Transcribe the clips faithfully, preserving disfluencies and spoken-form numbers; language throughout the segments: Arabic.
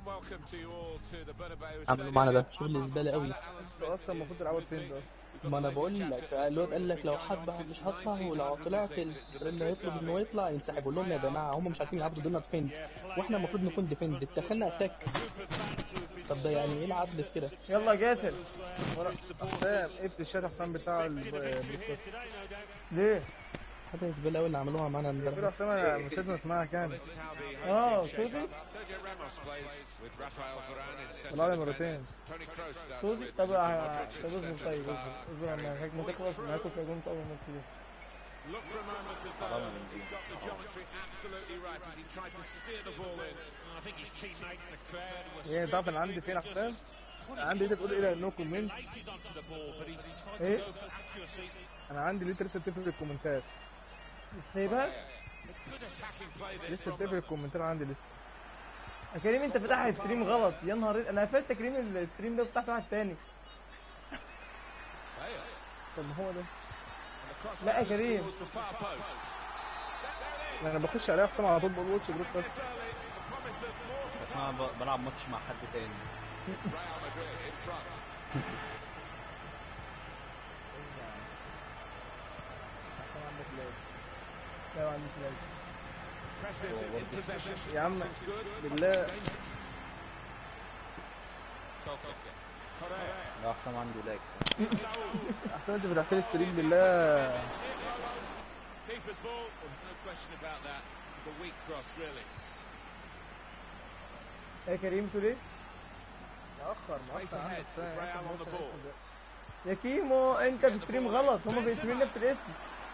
عملوا معانا ده شغل زباله قوي. انتوا اصلا المفروض تلعبوا فين ده اصلا؟ ما انا بقول لك الواد قال لك لو حد مش هطلع، ولو طلعت اللي هيطلب انه يطلع ينسحب. اقول لهم يا جماعه هم مش عارفين يلعبوا ضدنا ديفند، واحنا المفروض نكون ديفند، اتخذنا اتاك. طب ده يعني ايه العدل في كده؟ يلا جاسر حسام اقفل الشات حسام بتاع البودكاست. ليه؟ حاجه زباله قوي اللي عملوها معانا يقول امبارح. حسام انا مش لازم اسمعها كامل. اه صوتي طلع لي مرتين صوتي. طب طب اصبر طيب اصبر اصبر لما هيك ما تخلص هاكل في جون اول ماتش دي. Look for a moment as though he got the geometry absolutely right as he tried to steer the ball in. I think his teammates, the crowd were. ايه تعرف انا عندي فين حسام؟ عندي انت تقول ايه نو كومنت. ايه انا عندي ليه لسه تقفل الكومنتات. سايبها لسه تقفل الكومنتات عندي لسه. يا كريم انت فتح الستريم غلط يا نهار. انا قفلت يا كريم الستريم ده وفتحت واحد تاني. طب ما هو ده. لا يا كريم انا بخش عليها حسام على طول بقول واتش بريك. انا بلعب ماتش مع حد تاني. لا ما عنديش لاج. يا عم بالله لا حسام عنده لاج. احسن انت فتحت لي ستريم بالله. يا كريم تقول ايه؟ مأخر مأخر عنك ساعة. يا كيمو انت في ستريم غلط. هما في ستريم نفس الاسم.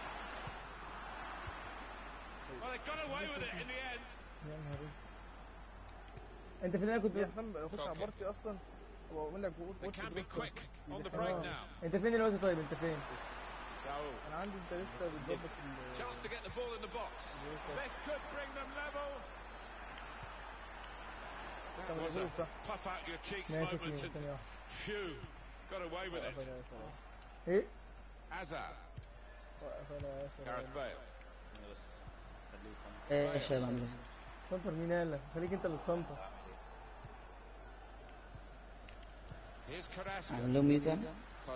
يا نهار اسود. انت في اللي انا كنت يا حسام بخش على بارتي اصلا واقول لك بقول واتش بريك. انت فين دلوقتي؟ طيب انت فين؟ انا عندي انت لسه بتظبط ال ماشي كيمو ثانية واحدة. ايه؟ ايه يا شباب عامل ايه؟ سنتر مين قال لك؟ خليك انت اللي تسنتر. عامل لهم ميوت يعني؟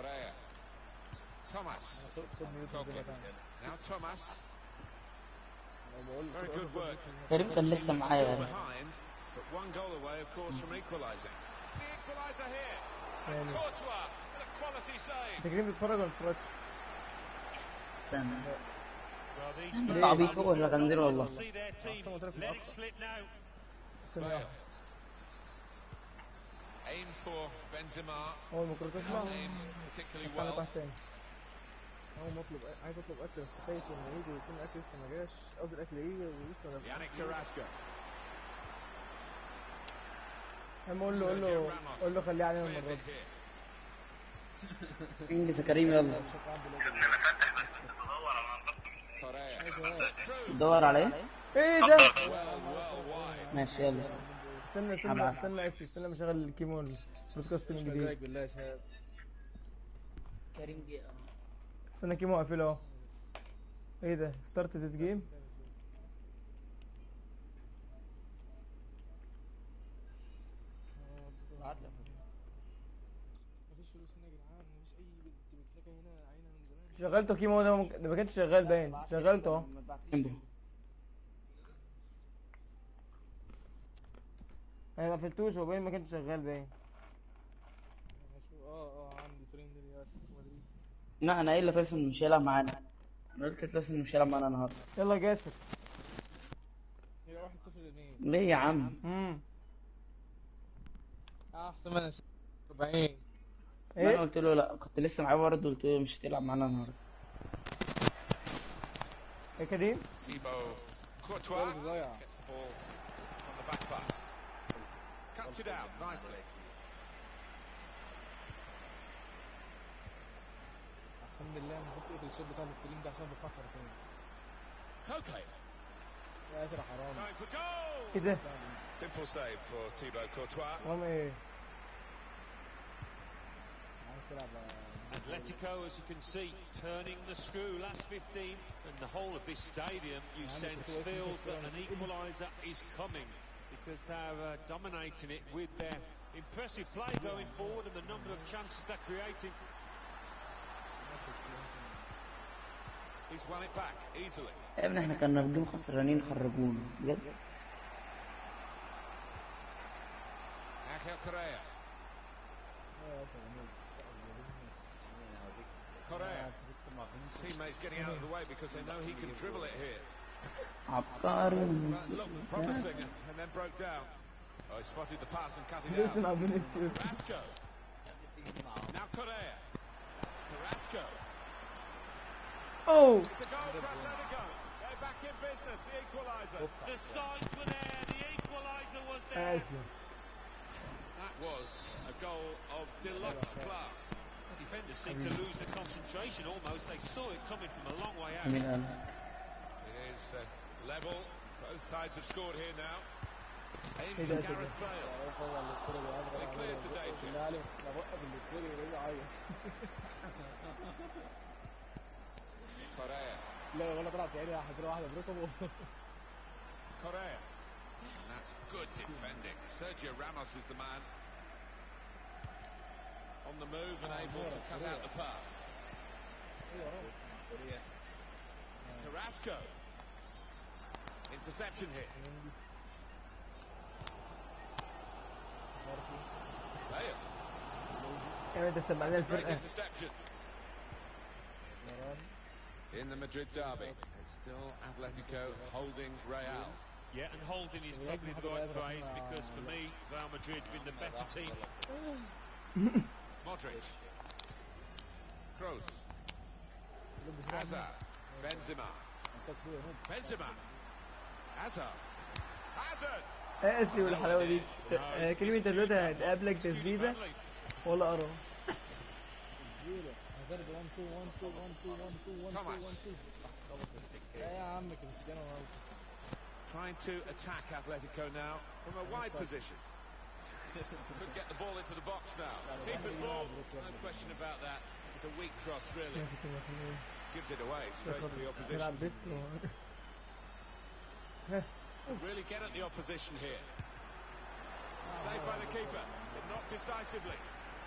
تقريبا كان لسه معايا يعني. انت كريم بتتفرج ولا بتتفرجش؟ استنى انت عبيط هو ولا خنزير والله؟ اول ما كنت تسمع انا واحد تاني. اول ما اطلب عايز اطلب اكل بس خايف لما يجي ويكون الاكل لسه ما جاش. قصدي الاكل يجي ولسه ما جاش. اما قول له قول له قول له خليه علينا المره دي. انجز يا كريم يلا. تدور على ايه؟ ايه ده؟ ماشي يلا. استنى استنى استنى اسف استنى بشغل الكيمو البودكاست من جديد. بالله يا شباب كريم جه استنى كيمو قافل اهو. ايه ده؟ ستارت ذيس جيم. مفيش فلوس هنا يا جدعان. مفيش اي بنت بتلاقي هنا عينها من زمان. شغلته كيمو ده ممكن... ده ما كانش شغال باين. شغلته اهو. انا ما قفلتوش هو باين ما كانش شغال باين. اه اه عندي فريند يا اتلتيكو مدريد. لا انا قايل لتايسون مش هيلعب معانا. انا قلت لتايسون مش هيلعب معانا النهارده. يلا جاسر. يبقى واحد صفر لمين؟ ليه يا عم؟ امم احسن من أربعين. ايه انا قلت له لا كنت لسه معاه برضه قلت له مش هتلعب معانا النهارده. يا كريم اقسم بالله انا كنت اقفل الشات بتاع الستريم ده عشان بصحى مرتين. اوكي يا اسر حرام. ايه ده؟ Simple save for Thibaut Courtois. حرام ايه؟ Atletico, as you can see, turning the screw last fifteen, and the whole of this stadium, you sense, feels that an equaliser is coming. because they're uh, dominating it with their impressive play going forward and the number of chances they're creating. He's won it back easily. يا ابني احنا كنا بنجيب خسرانين خرجونا بجد. Angel Correa. Correa. Teammates getting out of the way because they know he can dribble it here. عبقري. Looked promising and then broke down. Oh, he spotted the pass and cut it out. Carrasco. Now Correa. Carrasco. Oh. It's a goal for Atletico. They're back in business. The equaliser. The signs were there. The equaliser was there. That was a goal of deluxe class. The defenders seemed to lose the concentration almost. They saw it coming from a long way out. It is uh, level. Both sides have scored here now. Aim for Gareth Bale. They cleared the danger. Correa. Correa. And that's good defending. Sergio Ramos is the man. On the move and able to cut out the pass. Carrasco. Interception here. Bale. Great interception. In the Madrid derby, it's still Atletico holding Real. Yeah, and holding is probably the right phrase because for me, Real Madrid have been the better team. Modric. Kroos. Hazard. Benzema. Benzema. Hazard. Hazard. قاسي والحلاوه دي. كلمه انت دلوقتي هتقابلك تسديده ولا ارى. Trying to attack Atletico now from a wide position. Could get the ball into the box now. Keeper's ball, no question about that. It's a weak cross, really. Gives it away straight to the opposition. Could really get at the opposition here. Saved by the keeper, but not decisively.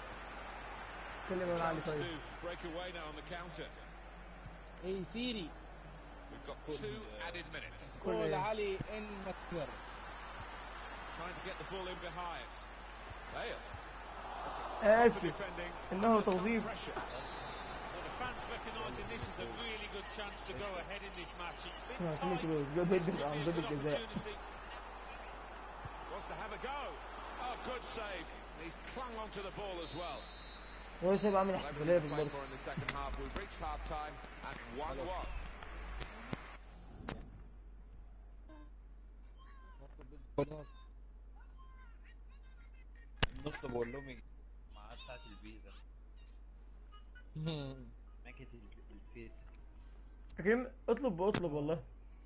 Chance to break away now on the counter. Hey Siri. We've got two added minutes. قول علي إن مكر. Trying to get the ball in behind. Bale. آسف إنه توظيف. Well, the fans recognising this is a really good chance to go ahead in this match. It's been tight. Wants to have a go. Oh, good save. He's clung onto the ball as well. هو سيب عامل Well, احتفالية everything to play بالبرد. for in the second half. We've reached half time at one one. نطلب اقول لهم معاه بتاعت الفيزا ماكت الفيس. كريم اطلب اطلب والله.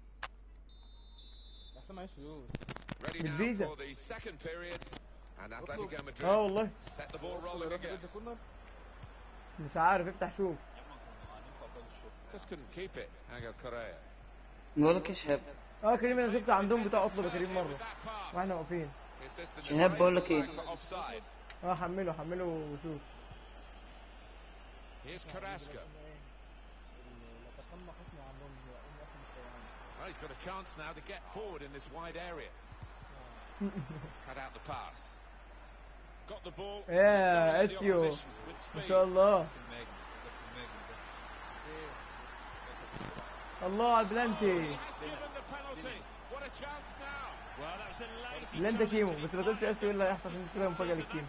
أحسن معيش فلوس. Ready now بالفيزا. for the second period. And Atletico Madrid اه والله. set the ball rolling again. مش عارف افتح شوف. Just couldn't keep it. Angel Correa. بقولك يا شهاب. اه كريم انا شفت عندهم بتاع اطلب يا كريم مرة واحنا واقفين. شهاب بقولك ايه. اه حمله حمله وشوف. Here's Carrasco. Well, he's got a chance now to get forward in this wide area. Cut out the pass. Got the ball. يا اسيو ما شاء الله. الله على البلانتي. بلانتي كيمو بس ما تقولش اسيو ايه اللي هيحصل عشان تسيبها مفاجأة للكيمو.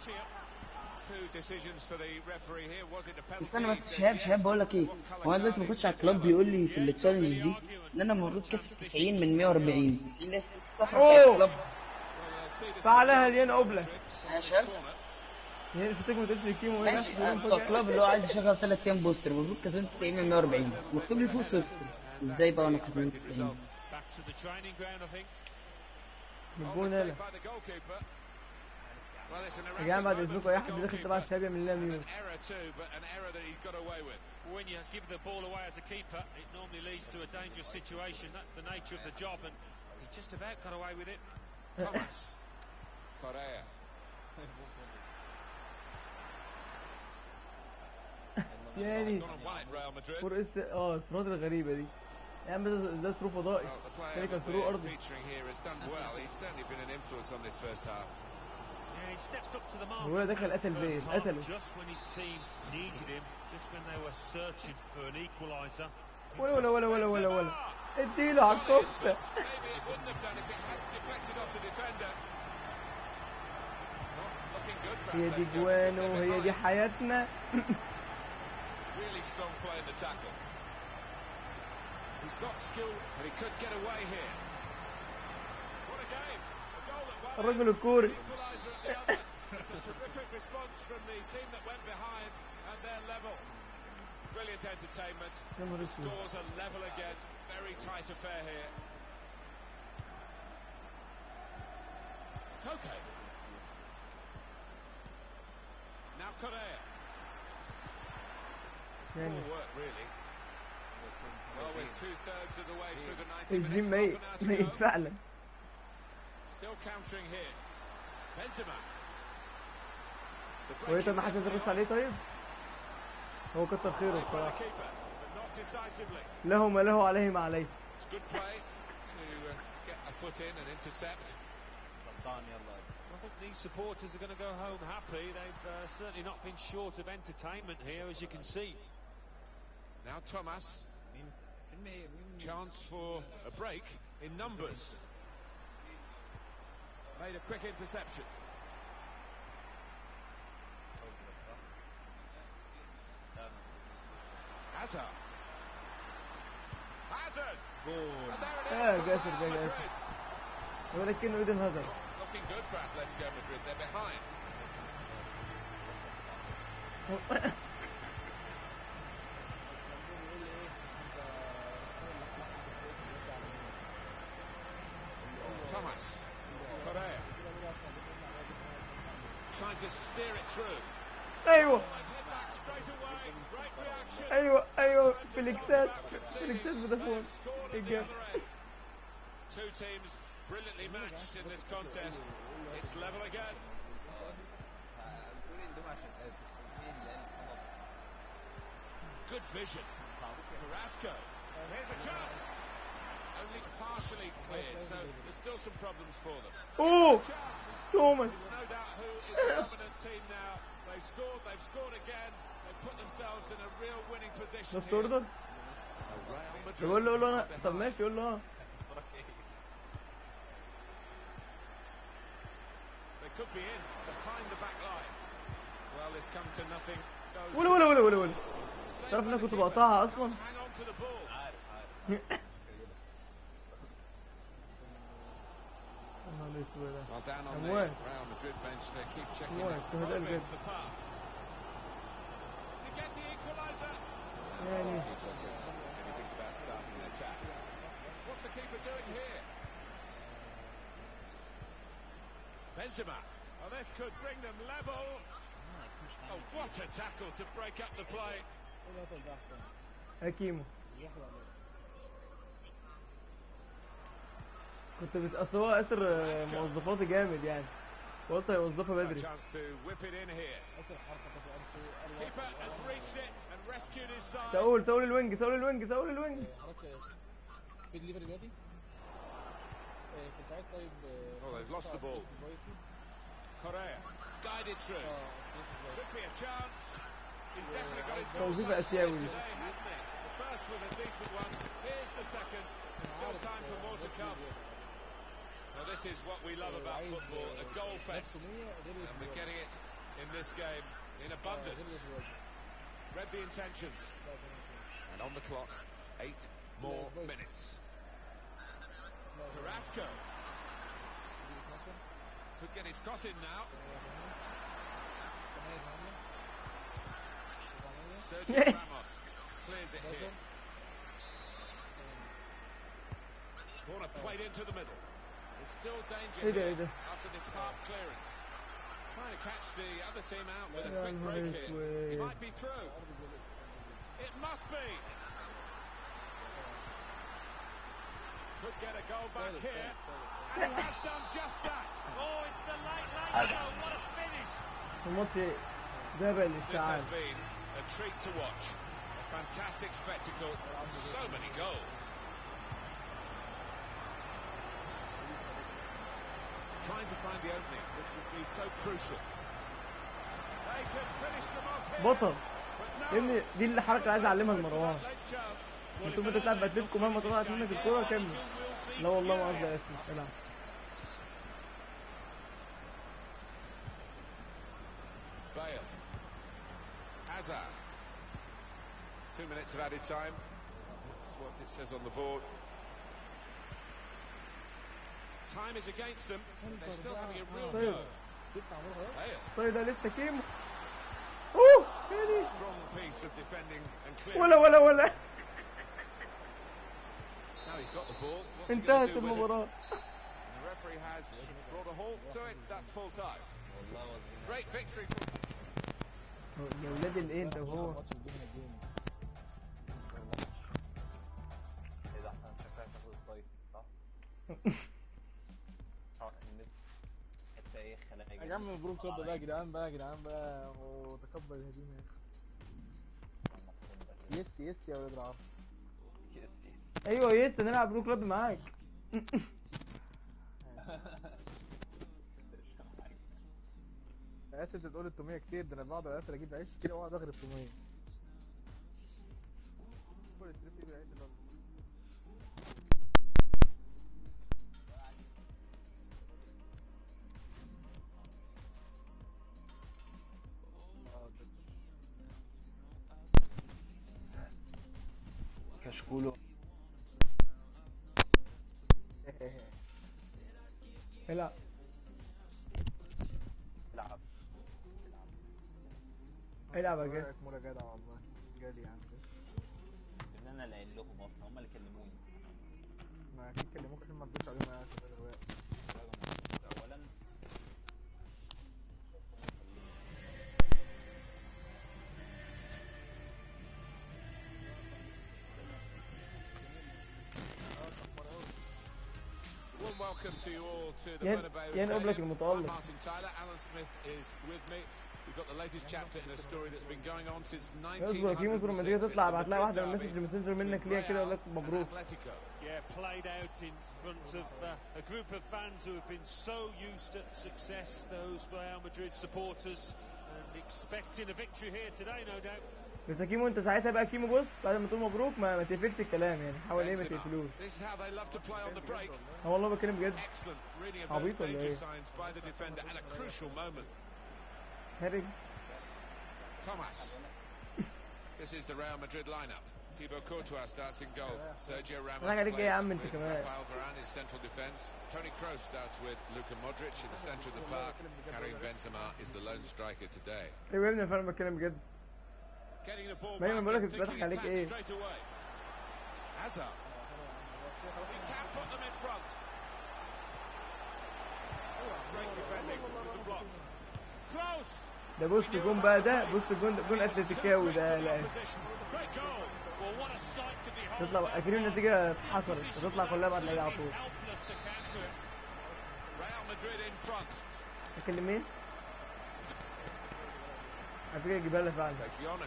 استنى بس شهاب شهاب بقولك ايه. هو انا دلوقتي بخش على الكلاب بيقول لي في التشالنج دي ان انا المفروض كسب تسعين من مية وأربعين. تسعين في الصفحة بتاعت الكلاب. فعلها الين اوبلا. يا شهاب يعني مش هتكمل تقول الكيمو ماشي. بتوع الكلاب اللي هو عايز يشغل ثلاث ايام بوستر المفروض كسبان تسعين من مية وأربعين مكتوب لي فوق صفر. ازاي بقى وانا كسبان تسعين؟ بالجون هنا. يا جماعة بعد اذنكم اي حد داخل تبع الشباب يعمل لنا ميوت. When you give the ball away as a keeper, it normally leads to a dangerous situation. That's the nature of the job, and he just about got away with it. Thomas. Correa. يعني فور اس اه الصراط الغريبة دي يا عم ده ده ثرو فضائي ده كان ثرو ارضي. هو دخل قتل بيل قتله ولا ولا ولا ولا ولا ولا اديله على الكفتة. هي دي جوانو هي دي حياتنا. الرجل الكوري. Brilliant entertainment. Scores are level again. Very tight affair here. Koke. Now Correa. Poor work, really. Well, we're two-thirds of the way through the ninety minutes. ميت ميت فعلا. Still countering here. Benzema. هو انت ما حدش يدرس عليه طيب؟ هو كتر خيره بصراحة. له ما له عليه ما عليه. I think these supporters are going to go home happy. They've uh, certainly not been short of entertainment here, as you can see. Now Thomas. Chance for a break in numbers. Made a quick interception. Hazard. Hazard. اه جاسر ده جاسر. ولكنه ايدن هازارد. Looking good for Atletico Madrid. They're behind. Thomas. Correa. Trying to steer it through. ايوه ايوه ايوه فليكسات فليكسات فودافون. Two teams brilliantly matched in this contest. It's level again. Good vision. Carrasco. Here's a chance. Only partially cleared, so there's still some problems for them. Oh, Thomas. No doubt who is the dominant team now. They've scored, they've scored again. They've put themselves in a real winning position بس here. تردد. يقول له يقول له انا طب ماشي يقول له اه. They could be in behind the back line. Well, it's come to nothing. ولا ولا ولا ولا ولا. تعرف انك كنت بقطعها اصلا. Hang on to the ball. Well, down on the Real Madrid bench, they keep checking the pass. To get the equaliser. يعني Anything about starting an attack. What's the keeper doing here? Benzema. Oh, this could bring them level. Oh, what a tackle to break up the play. كيمو. كنت بس اصل هو اسر موظفاتي جامد يعني قلت هيوظفها بدري. سؤول سؤول الوينج سؤول الوينج سؤول الوينج. Oh, they've lost the ball. Correa guided through. Should be a chance. He's definitely got his goal today, hasn't he? The first was a decent one. Here's the second. Still time for more to come. Well, this is what we love about football, a goal fest. And we're getting it in this game in abundance. Read the intentions. And on the clock, eight more minutes. Carrasco. Could get his cross in now. Sergio Ramos clears it here. Corner played into the middle. There's still danger here after this half clearance. Trying to catch the other team out with a quick break here. He might be through. It must be. could get a goal back here, and he has done just that. Oh, it's the late, late goal. What a finish! الماتش ذهب This الاستعانة. has been a treat to watch. A fantastic spectacle. So many goals. Trying to find the opening, which would be so crucial. They could finish them off here. بطل But يا ابني، no. دي اللي حركة عايز اعلمها That لمروان. late chance. انتوا ممكن تلعب باتلتيكو مهما طلعت منك الكورة كمل. لا والله ما قصدي اسف. العب. Bale. Hazard. Two minutes of added time. That's what it says on the board. Time is against them. They're still having a real طيب. go. Bale. طيب ده لسه كيمو. اوه فينيش. Strong piece of defending and clear. ولا ولا ولا. Now he's got the ball. What's he انتهت going to do with it? المباراة. And the referee has brought a halt to it. That's full time. Great victory. يا ولاد الايه انت وهو. ماتش الجيم الجيم. إذا أحسن شكلها تاخد الطايف صح؟ صح النت حتى إيه خلايا يا عم البرو كلوب بقى يا جدعان بقى يا جدعان بقى وتقبل الهزيمة يس يس يا ولاد العرس. ايوه يس نلعب برو كلوب معاك. اسف انت تقول التوميه كتير، ده انا بقعد اسف اجيب عيش كده واقعد اغرب توميه. كل ستريس يجيب عيش الراجل. كشكوله العب. العب العب يا جاس. مرة جدع والله جالي يا عم. ان انا اللي قايل لهم اصلا هم اللي كلموني. ما اكيد كلموك عشان ما ردتش عليهم يا اسف دلوقتي. اولا Warm welcome to you all to the ين Bernabeu ين قبلك Stadium. I'm المتألق. Martin Tyler. Alan Smith is with me. We've got the latest chapter in a story that's been going on since nineteen اصبر يا كيمو، لما تيجي تطلع هتلاقي واحدة من المسج ماسنجر منك ليها كده يقول لك مبروك. Yeah, played out in front of uh, a group of fans who have been so used to success, those Real Madrid supporters, and expecting a victory here today, no doubt. بس يا كيمو انت ساعتها بقى كيمو بص بعد ما تقول مبروك ما, ما تقفلش الكلام يعني، حاول ايه ما تقفلوش. This is how they love to play on the break. اه والله بتكلم بجد. Excellent reading of those عبيط ولا danger ايه؟ signs by the defender at a crucial moment. خارج. Thomas. This is the Real Madrid lineup. Thibaut Courtois starts in goal. Sergio Ramos انا عليك ايه يا عم plays انت with كمان. Rafael Varane in central defence. Toni Kroos starts with Luka Modric in the centre of the park. Karim Benzema is the lone striker today. ايوه يا ابني فعلا بتكلم بجد. Getting the ball ما back بقولك and اتفتح thinking عليك attack ايه. straight away. Hazard. He can put them in front. It's great defending with the block. Kroos. ده بص الجون بقى ده، بص الجون جون اتلتيكاوي ده. لا تطلع اكيد النتيجة اتحصلت تطلع كلها بعد العيد على طول. اكلم مين؟ على فكرة يجيبها لها فعلا.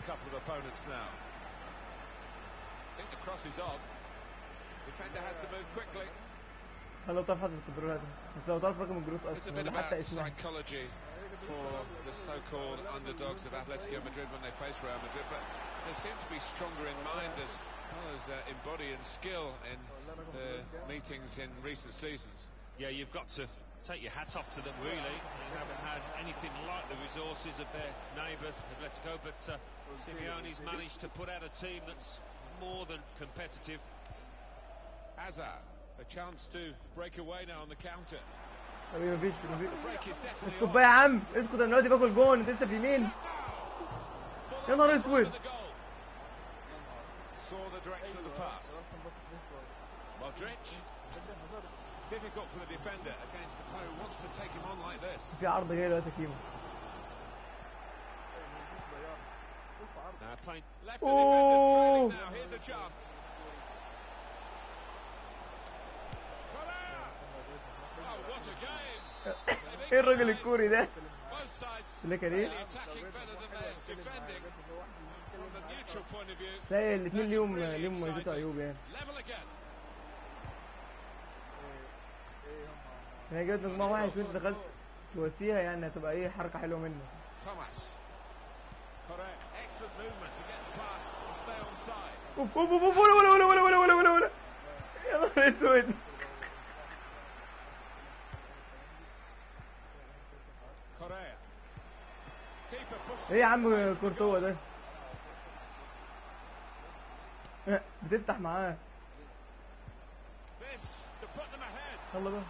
لو تعرف حد الكنترولات بس لو تعرف رقم الجروس اصلا ولا حتى اسمها. For the so-called underdogs of Atletico Madrid when they face Real Madrid, but they seem to be stronger in mind as well as uh, in body and skill in the meetings in recent seasons. Yeah, you've got to take your hat off to them really. They haven't had anything like the resources of their neighbours Atletico, but uh, Simeone's managed to put out a team that's more than competitive. Hazard, a chance to break away now on the counter. حبيبي مفيش مفيش اسكت بقى يا عم، اسكت انا دلوقتي باكل جون انت لسه في يمين. يا نهار اسود. Saw the direction of the pass. Modric. Difficult for the defender against the player who wants to take him on like this. في عرض جاي دلوقتي كيمو. Now playing left the defender trailing now. Here's a chance. ايه الراجل الكوري ده؟ اللي كان ايه؟ لا الاثنين ليهم ليهم مميزات وعيوب يعني. هي جت مجموعة واحد وانت دخلت تواسيها يعني هتبقى ايه حركة حلوة منك. اوف اوف اوف ولا ولا ولا ولا ولا ولا ولا ولا يا نهار اسود. ايه يا عم كورتوا ده؟ بتفتح معاه. يلا بقى.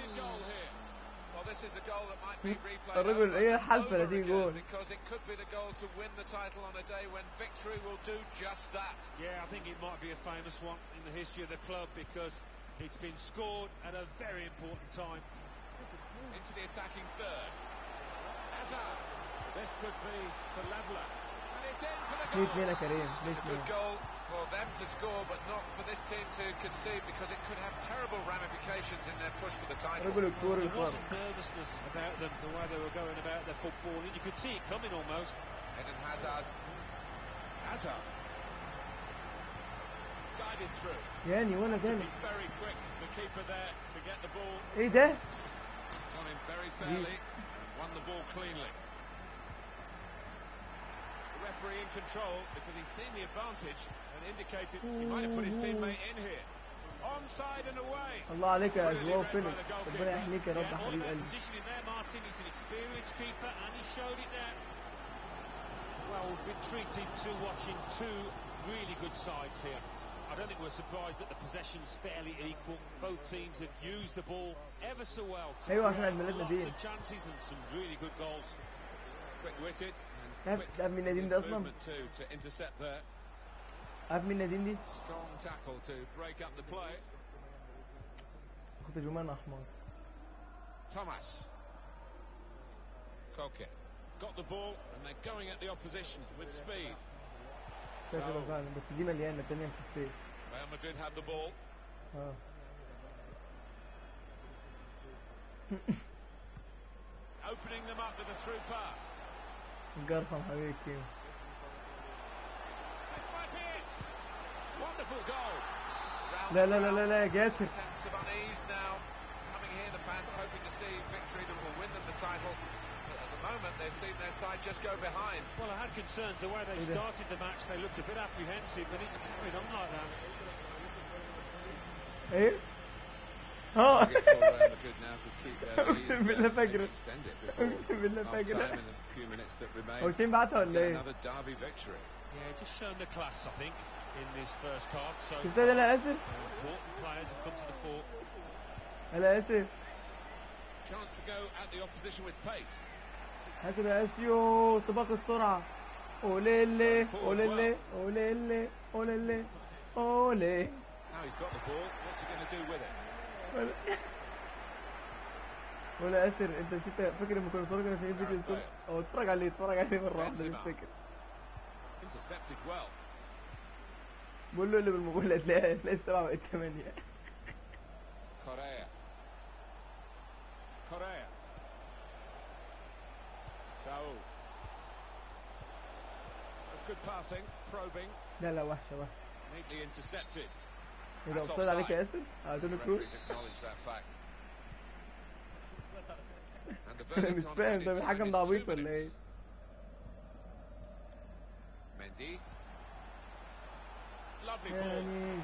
الراجل ايه الحلفه اللي تيجي جول. Yeah, I think it might be a famous one in the history of the club because it's been scored at a very important time. Into the attacking third. Hazard. This could be the leveller. And it's in for the goal. It's a good goal for them to score, but not for this team to concede because it could have terrible ramifications in their push for the title. There wasn't nervousness about them, the way they were going about their football, and you could see it coming almost. Eden Hazard. Hazard. Guided through. يعني وانا تاني. Very quick, the keeper there to get the ball. ايه ده؟ Got him very fairly and won the ball cleanly. The referee in control because he's seen the advantage and indicated he might have put his teammate in here. Onside and away. الله عليك يا جواو فيليكس. ربنا يحميك يا رب حبيب قلبي. Positioning there, Martin. He's an experienced keeper and he showed it there. Well, we've been treated to watching two really good sides here. I don't think we're surprised that the possession's fairly equal. Both teams have used the ball ever so well to ايوه عشان عيد ميلادنا دي. lots of chances and some really good goals. Quick-witted and quick. عارف مين نادين ده اصلا؟ to intercept there. عارف مين نادين دي؟ Strong tackle to break up the play. اخت جمان احمر. Thomas. Koke. Got the ball and they're going at the opposition with speed. فعلا فعلا بس دي مليانه الثانيه مخسيه. Real Madrid had the ball. اه. Opening them up with a through pass. الجرسم حبيبي كيمو. This might be it. Wonderful goal. لا لا لا لا لا جاسر. Sense of unease now coming here. The fans hoping to see victory that will win them the title. But at the moment they're seeing their side just go behind. Well, I had concerns the way they started the match. They looked a bit apprehensive, but it's carried on like that. ايه؟ اه. اقسم بالله فاكره. اقسم بالله فاكره. هو شين بعتها ولا ايه؟ Yeah, just showing the class, I think, in this first half. So شفتها ده لا اسف؟ important players have come to the fore. لا اسف. Chance to go at the opposition with pace. حاسب يا اسيو سباق السرعة. اوليلي اوليلي اوليلي اوليلي اولي. Now he's got the ball. What's he going to do with it? ولا اسر انت نسيت فاكر لما كنا بنتفرج على فيديو الصبح او اتفرج عليه اتفرج عليه مرة واحدة نفتكر. Intercepted well. بقول له اللي بالموبايل هتلاقي هتلاقي السبعة بقت ثمانية. Correa. Correa. Saul. That's good passing, probing. لا لا وحشة وحشة. Neatly intercepted. إذا أوصل عليك يا ياسر أعطيني كروس. أنا مش فاهم ده الحكم ده عبيط ولا إيه؟ Mendy. Lovely ball.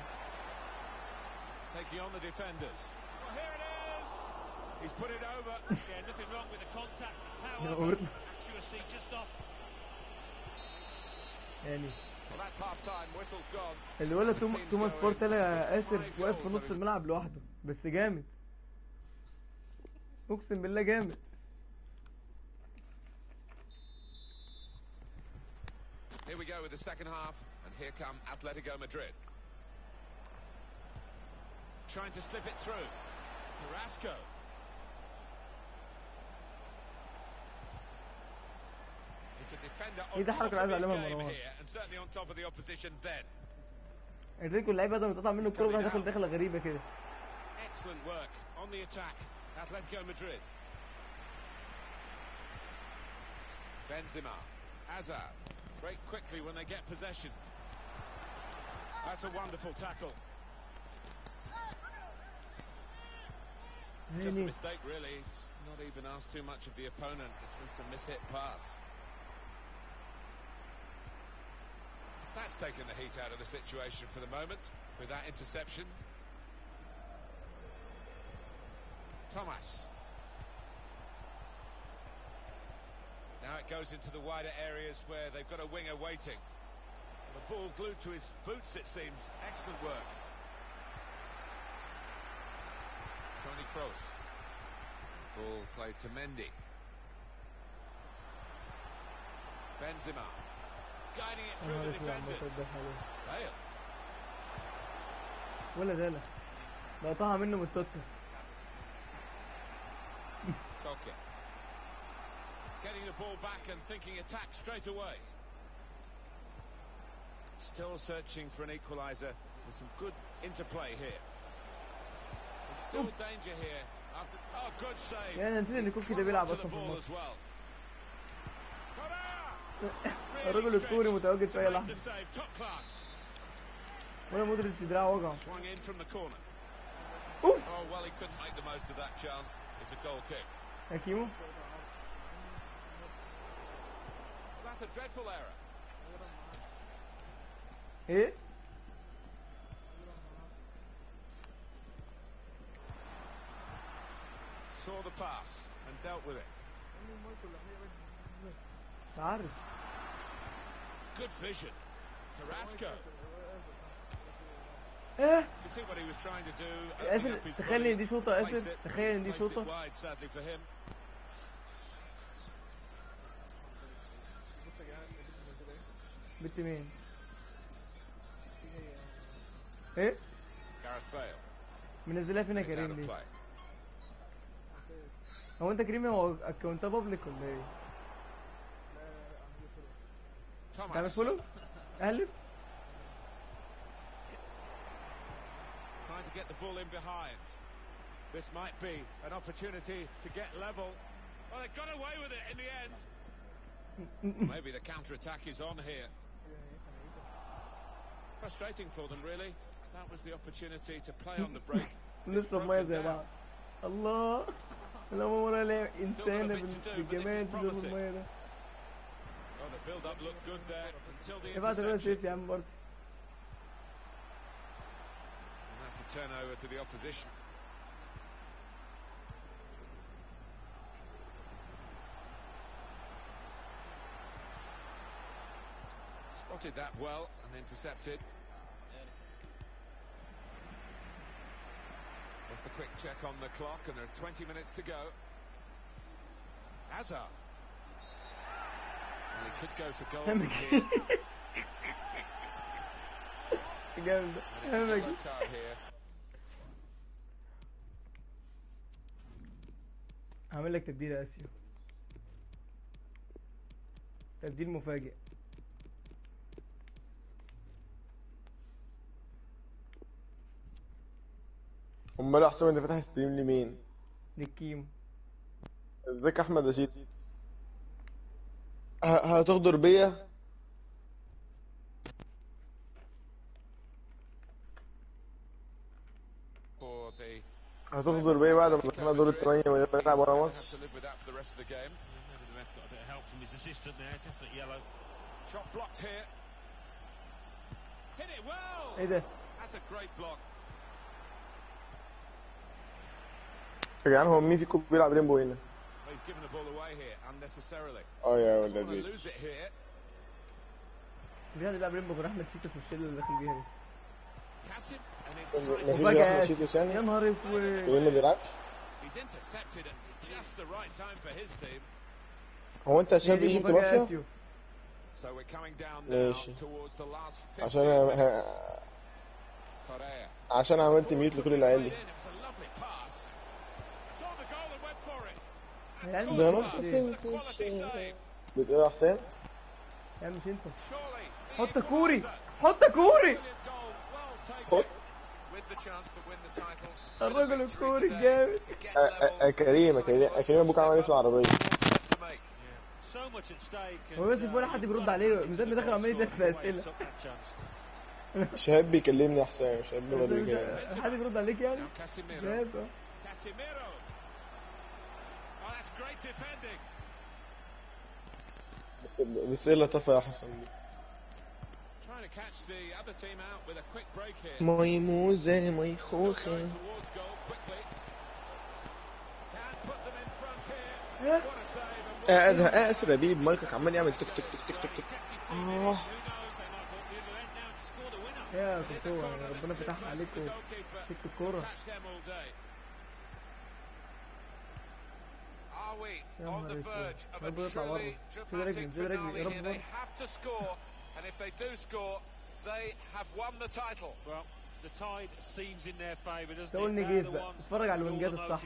Taking on the defenders. Well, here it is. He's put it over. Yeah, nothing wrong with the contact. Power, accuracy just off. يعني Well, that's half time. Whistle's gone. اللي ولا توماس بارتي يا آسر واقف في نص الملعب لوحده بس جامد. اقسم بالله جامد. Here we go with the second half, and here come Atletico Madrid. Trying to slip it through. Carrasco. It's a defender on top of his game here, and certainly on top of the opposition then. ادريكو اللعيبه ده بتقطع منه الكوره وراح داخل دخله غريبه كده. Excellent work on the attack. Atletico Madrid. Benzema. Hazard. Break quickly when they get possession. That's a wonderful tackle. Just a mistake, really. He's not even asked too much of the opponent. It's just a mishit pass. That's taken the heat out of the situation for the moment with that interception. Thomas. Now it goes into the wider areas where they've got a winger waiting. The ball glued to his boots, it seems. Excellent work. Toni Kroos. Ball played to Mendy. Benzema. Guiding it through the defenders. Bale. ولا ده لا لقطعها منه من التوتة. Koke. Getting the ball back and thinking attack straight away. Still searching for an equaliser. There's some good interplay here. There's still Oof. danger here. After oh, good save. يعني نسيت ان كوكي ده بيلعب اصلا في الماتش. الراجل الكوري متواجد في اي لحظة. ولا مودريتش دراعه وجعه. اوف. Oh well, he couldn't make the most of that chance. It's a goal kick. يا كيمو. That's a dreadful error. ايه؟ Saw the pass and dealt with it. عارف. Good vision. Carrasco. ايه؟ You see what he was trying to do. اسف تخيل ان دي شوطة اسف تخيل ان دي شوطة. Wide, sadly for him. بنت مين؟ ايه؟ Gareth Bale. منزلها فين يا كريم دي؟ هو انت كريم هو اكونت بابليك ولا ايه؟ تعمل فولو؟ الف؟ Trying to get the ball in behind. This might be an opportunity to get level. Well, they got away with it in the end. Maybe the counter-attack is on here. Frustrating for them, really. That was the opportunity to play on the break. نشرب ميه زي بعض. الله انا ولا لا انسانه بالجمال تشرب الميه ده. Oh, the build-up looked good there until the ابعت الواد سيف يا عم برضه. And that's a turnover to the opposition. Spotted that well and intercepted. Just a quick check on the clock and there are twenty minutes to go. Hazard. Well, he could go for goal from here. جامد. Yellow card here. هعمل لك تبديل يا اسيو. تبديل مفاجئ. امال يا حسام انت فاتح ستريم لمين؟ للكيمو. ازيك يا احمد رشيد؟ هتغدر بيا؟ هتغدر بيا بعد ما دخلنا دور الثمانية ونلعب ورا ماتش؟ ايه ده؟ يا جدعان هو مين فيكم بيلعب ريمبو هنا؟ اه يا ولاد بيت. في حد بيلعب ريمبو غير احمد شيتوس والشله اللي داخل بيها دي. مفيش غير احمد شيتوس يعني؟ يا نهار اسود. مين ما بيلعبش؟ هو انت شاب ايجيبت مافيا؟ ماشي. عشان انا عشان عملت ميوت لكل العيال دي. ده نص سنة بتقول يا حسين؟ يا مش انت. حط كوري حط كوري. حط الرجل الكوري الجامد. كريم كريم كريم ابوك عمل ايه في العربيه؟ هو يوسف ولا حد بيرد عليه من زي ما داخل عمال يزف في اسئله. شهاب بيكلمني يا حسام، شهاب بيكلمني. حد بيرد عليك يعني؟ شهاب بس بس ايه اللطافه يا حسن دي؟ ماي موزه ماي خوخه. قاعد اسف يا بيب، مايكك عمال يعمل تك تك تك تك تك. اه يا كوكو ربنا فتحها عليكم في الكوره. يا نهار اسود رب يطلع بره. شيل رجلي شيل رجلي يا رب بره. تقولني جيز بقى اتفرج على الوينجات الصح.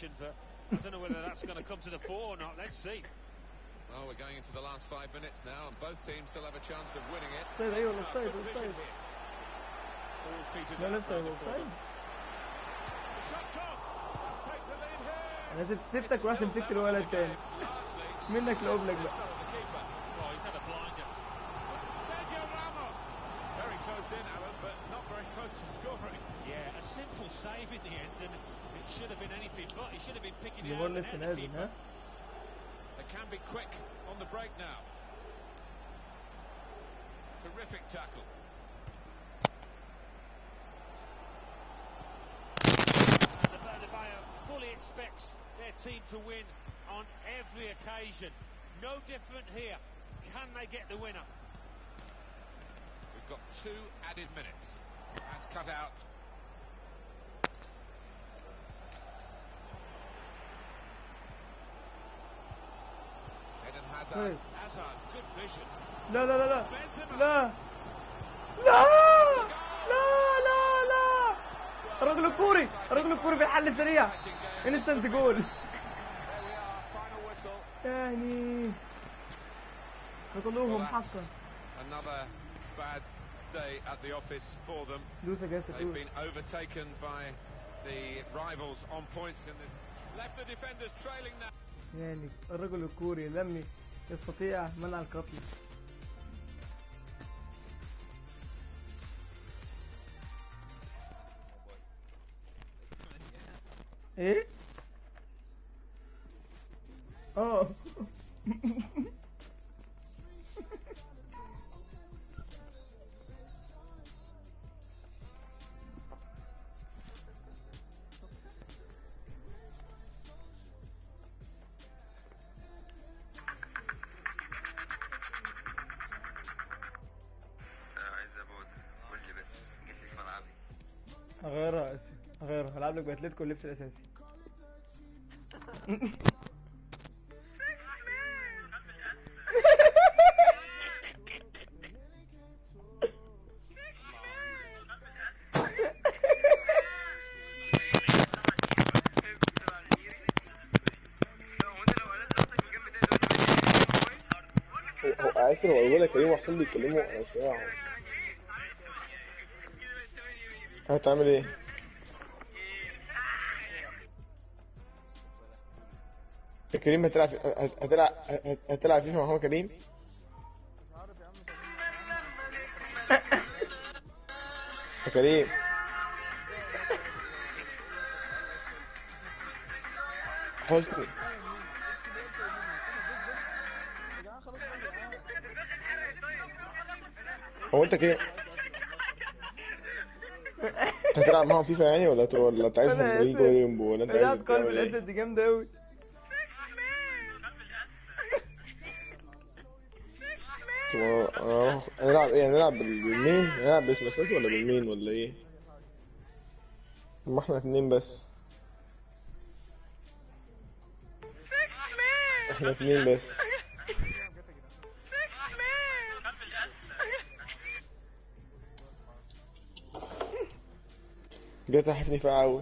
Well, we're going into the last five minutes now, and both teams still have a chance of winning it. Offside, أيوة offside, offside. All Peters لا up لسه rather offside. The shot's on. Let's take the lead here. أنا سبت سبتك ورحت مسكت الولد التاني. منك لقبلك بقى. Oh, he's had a blinder. Sergio Ramos. Very close in, Alan, but not very close to scoring. Yeah, a simple save in the end, and it should have been anything but. He should have been picking it يمر out the لسه net, the نازل keeper. ها. They can be quick on the break now. Terrific tackle. And the Bernabeu fully expects their team to win on every occasion. No different here. Can they get the winner? We've got two added minutes. That's cut out. Hazard. Hazard, good vision. لا لا لا لا لا لا لا لا لا. الرجل الكوري الرجل الكوري بالحل سريع. انستنت جول. يعني قتلوهم حقا. Another bad day at the office for them. They've been overtaken by the rivals on points and left the defenders trailing now. يعني الرجل الكوري لم يستطيع منع القتل. ايه؟ اه اغيرها اسف اغيرها هلعب لك باتلتيكو اللبس الاساسي. عايز هو يقول لك كريم وحسين بيتكلموا انا مش سامعهم. هتعمل ايه؟ كريم هتلعب هتلعب هتلعب فيفا مع هو كريم؟ يا كريم حسني هو انت كريم انت هتلعب معاهم فيفا يعني ولا ولا انت عايزهم يجوا يمبو ولا انت عايز قلب الاسد دي جامده قوي. نلعب ايه؟ نلعب بالمين؟ نلعب باسمسات ولا بالمين ولا ايه؟ ما احنا اتنين بس احنا اتنين بس جت حفني فيها قوي.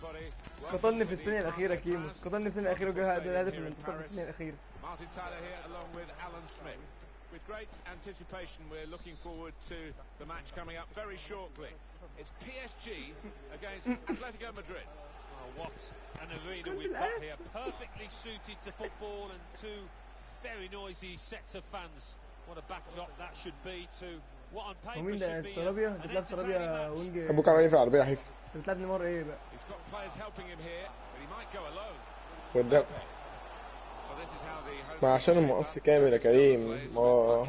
قتلني في الثانية الأخيرة كيمو، قتلني في الثانية الأخيرة وجاب الهدف الانتصار في الثانية الأخيرة. Martin Tyler here along with Alan Smith. With great anticipation, we're looking forward to the match coming up very shortly. It's P S G against Atletico Madrid. Oh, what an arena we've got here, perfectly suited to football and two very noisy sets of fans. What a backdrop that should be to what on paper ومين ده should be سرابيا؟ an بتلعب سرابيا entertaining match. وينج. ابوك عمل ايه في العربيه يا حيفا؟ بتلعب نيمار ايه بقى؟ He's got players helping him here, but he might go alone. قدام. Well, this is how the ما عشان المقص كامل يا كريم. ما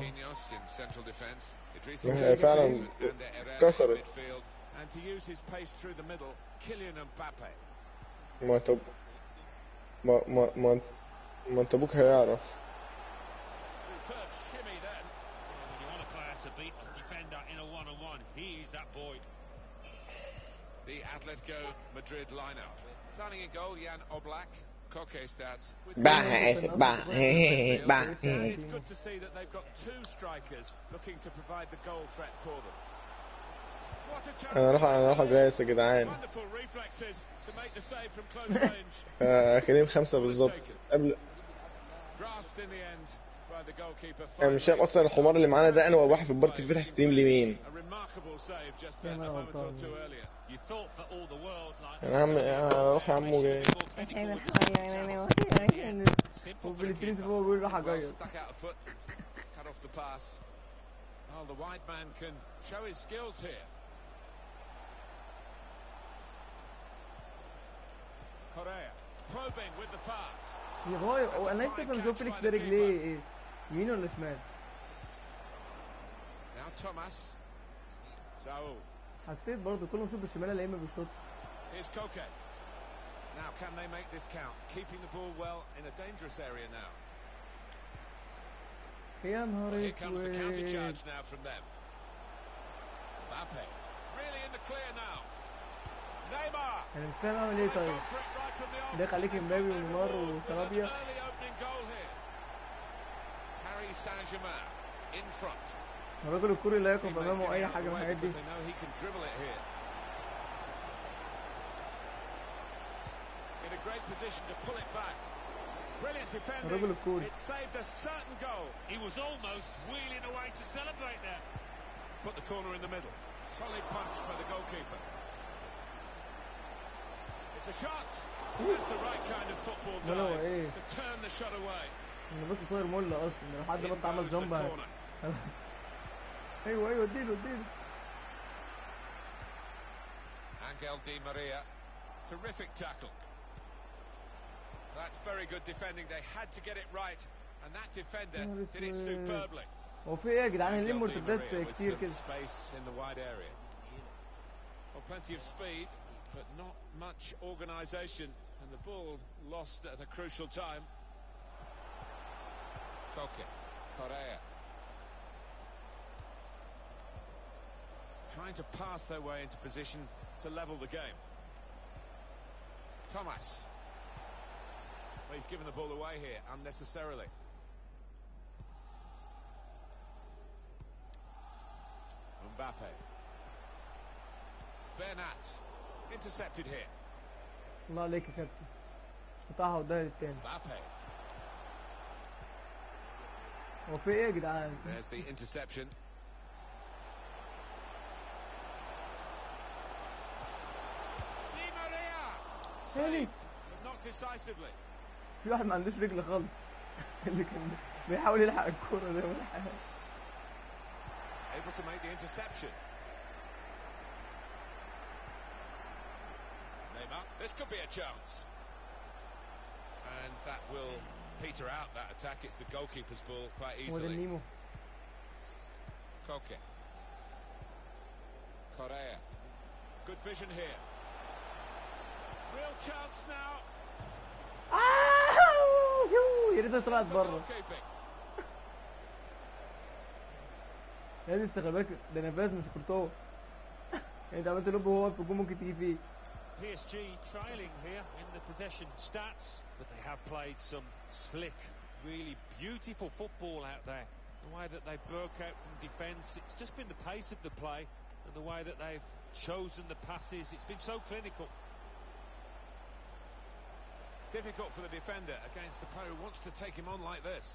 ما هي فعلا كسرت. And to use his pace through the middle, Kylian Mbappe. ما طب ما ما ما ما انت ابوك هيعرف. Superb shimmy then. When you want a player to beat a defender in a one-on-one, he is that boy. The Atletico Madrid lineup. Starting in goal, Jan Oblak. Koke starts. باع اسف باع باع. It's good to see that they've got two strikers looking to provide the goal threat for them. What a chance. انا راح انا راح اجهز يا جدعان. Wonderful reflexes to make the save from close range. آه، كريم خمسة بالظبط قبل. Grasped in the end by the goalkeeper. انا مش فاهم اصلا الحمار اللي معانا ده انا واحد في البارتي فتح ستريم لمين. A remarkable save just a moment or two earlier. You thought for all the world like انا عم انا اروح يا عمو جاي. وفلسطين هو بيقول راح اجير. Stuck out a foot. Cut off the pass. Well, the wide man can show his skills here. Correa probing with the pass. يا باي هو انا نفسي افهم جو فيليكس ده رجليه ايه؟ يمين ولا شمال؟ Now Thomas. Saul. حسيت برضه كل ما بشوط بالشمال الاقيه ما بيشوطش. Here's Koke. Now can they make this count? Keeping the ball well in a dangerous area now. يا نهار Well, here comes the counter اسود. charge now from them. Mbappe. Really in the clear now. Neymar. انا مش فاهم اعمل ايه طيب. Go for it right from the off. داخل عليك امبابي ونيمار With an وسرابيا. early opening goal here. Paris Saint-Germain in front. الراجل الكوري لا يقف Teammates امامه getting اي out of حاجه the من way الحاجات دي. because they know he can dribble it here. In a great position to pull it back. Brilliant defending. الراجل الكوري. It saved a certain goal. he was almost wheeling away to celebrate there. Put the corner in the middle. Solid punch by the goalkeeper. It's a shot. That's the right kind of football No, no, dive eh. to turn the shot away. انا بص صاير مله اصلا لو حد In بط عمل goes the جنب. corner. ايوه ايوه اديله اديله. Angel Di Maria. Terrific tackle. That's very good defending. They had to get it right. And that defender did it superbly. هو في ايه يا جدعان؟ ليه Angel Di مرتدات Maria with كتير some كده؟ space in the wide area. Well, plenty of speed, but not much organisation. And the ball lost at a crucial time. Koke. Correa. Trying to pass their way into position to level the game. Thomas. Well, he's given the ball away here unnecessarily. Mbappe. Bernat. Intercepted here. الله عليك يا كابتن. قطعها وده للتاني. Mbappe. هو في ايه يا جدعان؟ There's the interception. Di Maria. ثاني. Saved, but not decisively. في واحد ما عندوش رجل خالص. اللي كان بيحاول يلحق الكورة ده ما لحقهاش. Able to make the interception. Neymar. This could be a chance. And that will peter out that attack. It's the goalkeeper's ball quite هو ده easily. النيمو. Koke. Correa. Good vision here. Real chance now. آه يا ريتها طلعت بره. Goalkeeping. يا دي استغل بالك ده نفاذ مش كورتوا. انت عملت لوب وهو واقف في الجون ممكن تيجي فيه. P S G trailing here in the possession stats, but they have played some slick, really beautiful football out there. The way that they broke out from defence, it's just been the pace of the play and the way that they've chosen the passes. It's been so clinical. difficult for the defender against the player who wants to take him on like this.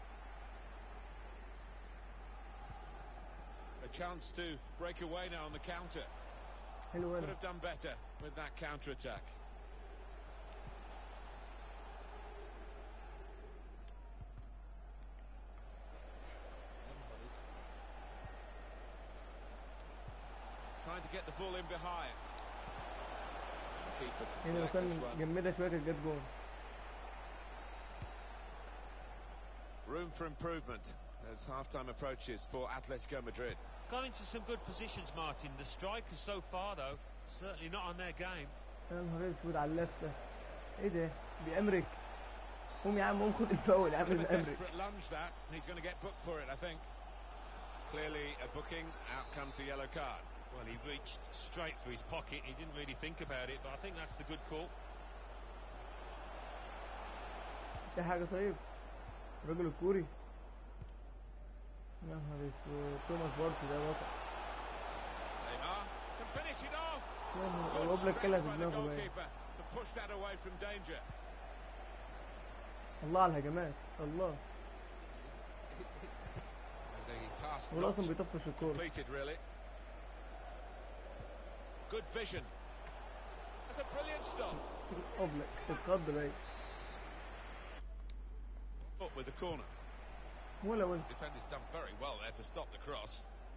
A chance to break away now on the counter. Could have done better with that counter attack. Trying to get the ball in behind. يعني لو كان جمدها شويه كانت جت جون. Room for improvement as half-time approaches for Atletico Madrid. Got into some good positions, Martin. The strikers so far, though, certainly not on their game. يا نهار اسود على اللفه. ايه ده؟ بأمريك. قوم يا عم قوم خد الفاول يا عم الأمريك. lunge that, and he's going to get booked for it, I think. Clearly a booking. Out comes the yellow card. Well, he reached straight for his pocket. He didn't really think about it, but I think that's the good call. في حاجة طيب؟ الراجل الكوري. يا نهار اسود توماس بارتي ده بطل. Neymar can finish it off. يا نهار هو بلاك كلها في دماغه باين. To push that away from danger. الله على الهجمات الله. هو اصلا بيطفش الكورة. Completed really. Good vision. That's a brilliant stop. قبلك اتخض باين. Up with the corner. ولا ولا. Defender's done very well there to stop the cross.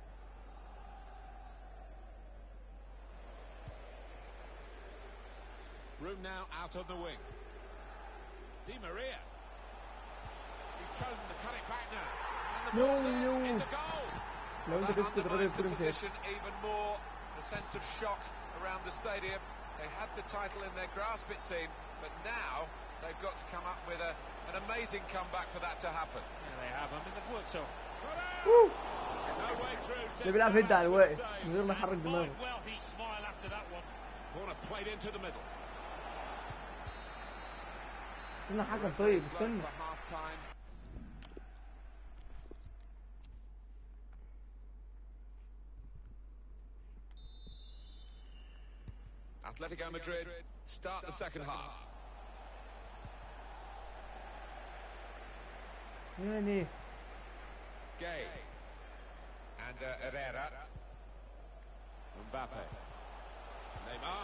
Room now out on the wing. Di Maria. He's chosen to cut it back now. And the no, ball's no. in. It's a goal. Well, that that undermines the position even more. A sense of shock around the stadium. They had the title in their grasp, it seemed, but now they've got to come up with a, an amazing comeback for that to happen. Yeah, they have. I mean, they've worked so. No way through. ده بيلعب هيد على الواقف من غير ما يحرك دماغه. Well, he smiled after that one. Corner played into the middle. استنى حكم طيب استنى. Atletico Madrid start the second half. يعني Gay and uh, Herrera. Mbappe. Neymar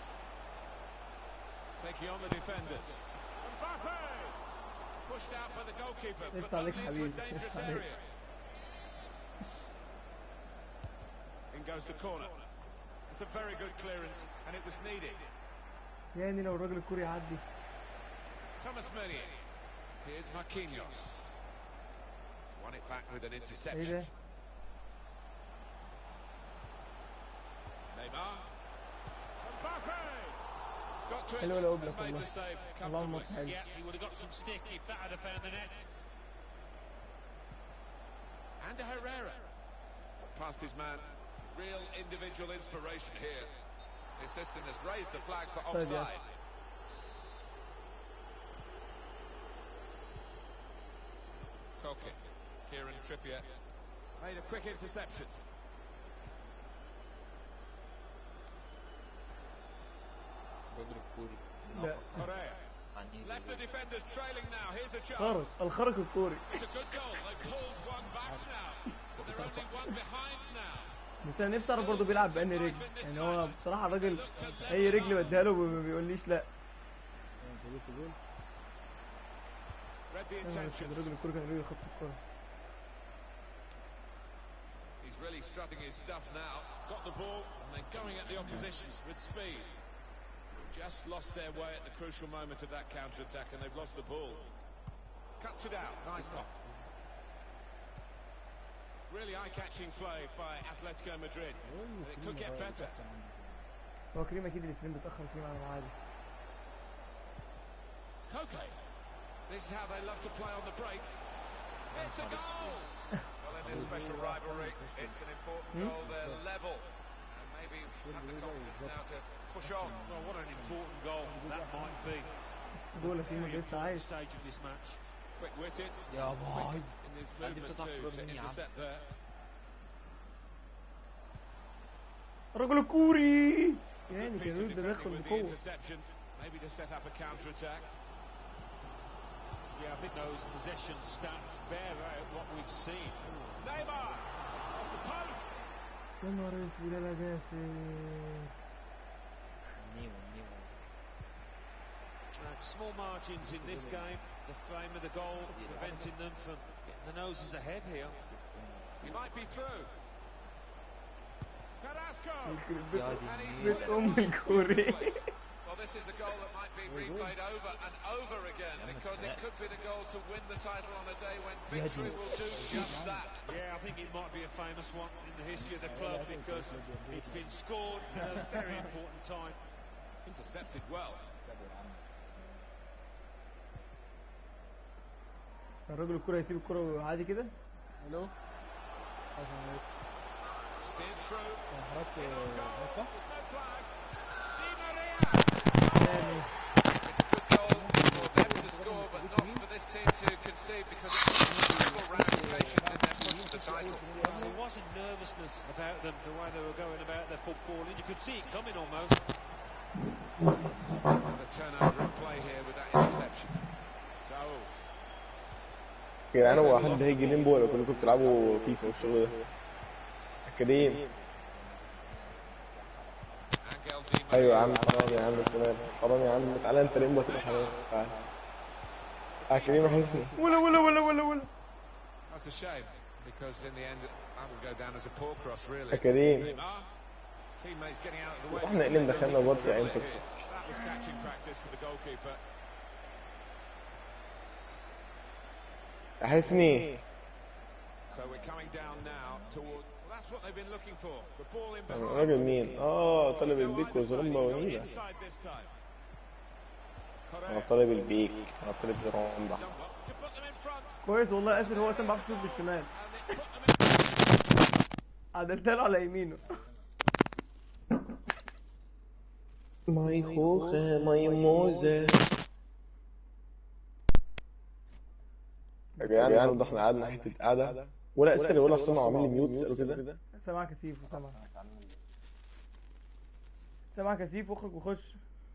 taking on the defenders. Mbappe pushed out by the goalkeeper, but only into a dangerous area. In goes the corner. It's a very good clearance, and it was needed. يعني لو الراجل الكوري يعدي. Thomas Meunier. Here's Marquinhos. Won it back with an interception. Neymar. Mbappe. Got to it and made the save comfortably. Yeah, he would have got some stick if that had found the net. And Herrera. Past his man. Real individual inspiration here. The assistant has raised the flag for offside. Koke. Kieran Trippier made a quick interception. لا. Correa. Left the defenders trailing now. Here's a chance. خرق الخرق الكوري. It's a good goal. They pulled one back now. They're only one behind now. بس انا نفسي اعرف برضه بيلعب بأني رجل. يعني هو بصراحة الراجل اي رجل بديها له ما بيقوليش لا. الراجل الكوري كان يريد يخط الكورة. He's really strutting his stuff now. Got the ball and they're going at the opposition with speed. Just lost their way at the crucial moment of that counter-attack and they've lost the ball. Cuts it out nicely. Really eye-catching play by Atletico Madrid. It could get better. هو كريم اكيد الاستريم بيتأخر كريم عن العادي. Koke. This is how they love to play on the break. It's a goal! Well, in this special rivalry, it's an important goal. They're level. And maybe have the confidence now to push on. Well, what an important goal that might be. جول كريم لسه عايش. Stage of this match. Quick-witted. يا باي. In his movement too, to intercept there. الرجل الكوري. يعني كان يريد يدخل بقوة. Maybe to set up a counter-attack. Yeah, I think those possession stats bear out what we've seen. Neymar off the post. يا نهار اسود يا جاسر. نيمو نيمو. Uh, small margins in this game. The frame of the goal preventing them from getting the noses ahead here. He might be through. Carrasco. And he's بيت ام الكوري. Well, this is a goal that might be replayed over and over again because it could be the goal to win the title on a day when victory will do just that. Yeah, I think it might be a famous one in the history of the club because it's been scored at a very important time. Intercepted well. الراجل الكرة يسيب الكرة عادي كده. الو السلام عليكم. حضرتك هيفا؟ يعني It's a good goal for them to score, but not for this team to concede because it's incredible ramifications in their push for the title. Well, there wasn't nervousness about them, the way they were going about their football, and you could see it coming almost. What a turnover of play here with that interception. So. يا جدعان هو حد هيجي ليمبو ولا كلكم بتلعبوا فيفا والشغل ده؟ كريم. ايوه يا عم حرام يا عم كمان حرام يا عم تعالى انت ليمبو تبقى حرام تعالى. اه كريم حسني. ولا ولا ولا ولا ولا. That's a shame because in the end that would go down as a poor cross really. يا كريم. Teammates getting out of the way. احنا اللي دخلنا بارسا عين That was catching practice for the goalkeeper. حسني. So we're coming down now toward. Well, that's what they've been looking for. The ball in behind. الراجل مين؟ اه طالب البيك وزرمبا ونيلة. اه طالب البيك اه طالب زرمبا. كويس والله اسر هو اصلا ما بيعرفش يشوط بالشمال. عدلت له على يمينه. ماي خوخة ماي موزة. يا جدعان النهارده احنا قعدنا حتة قعدة ولا اسر ولا حسام عاملين لي ميوت تسألوا كده. سامعك يا سيف وسامعك. سامعك يا سيف اخرج وخش.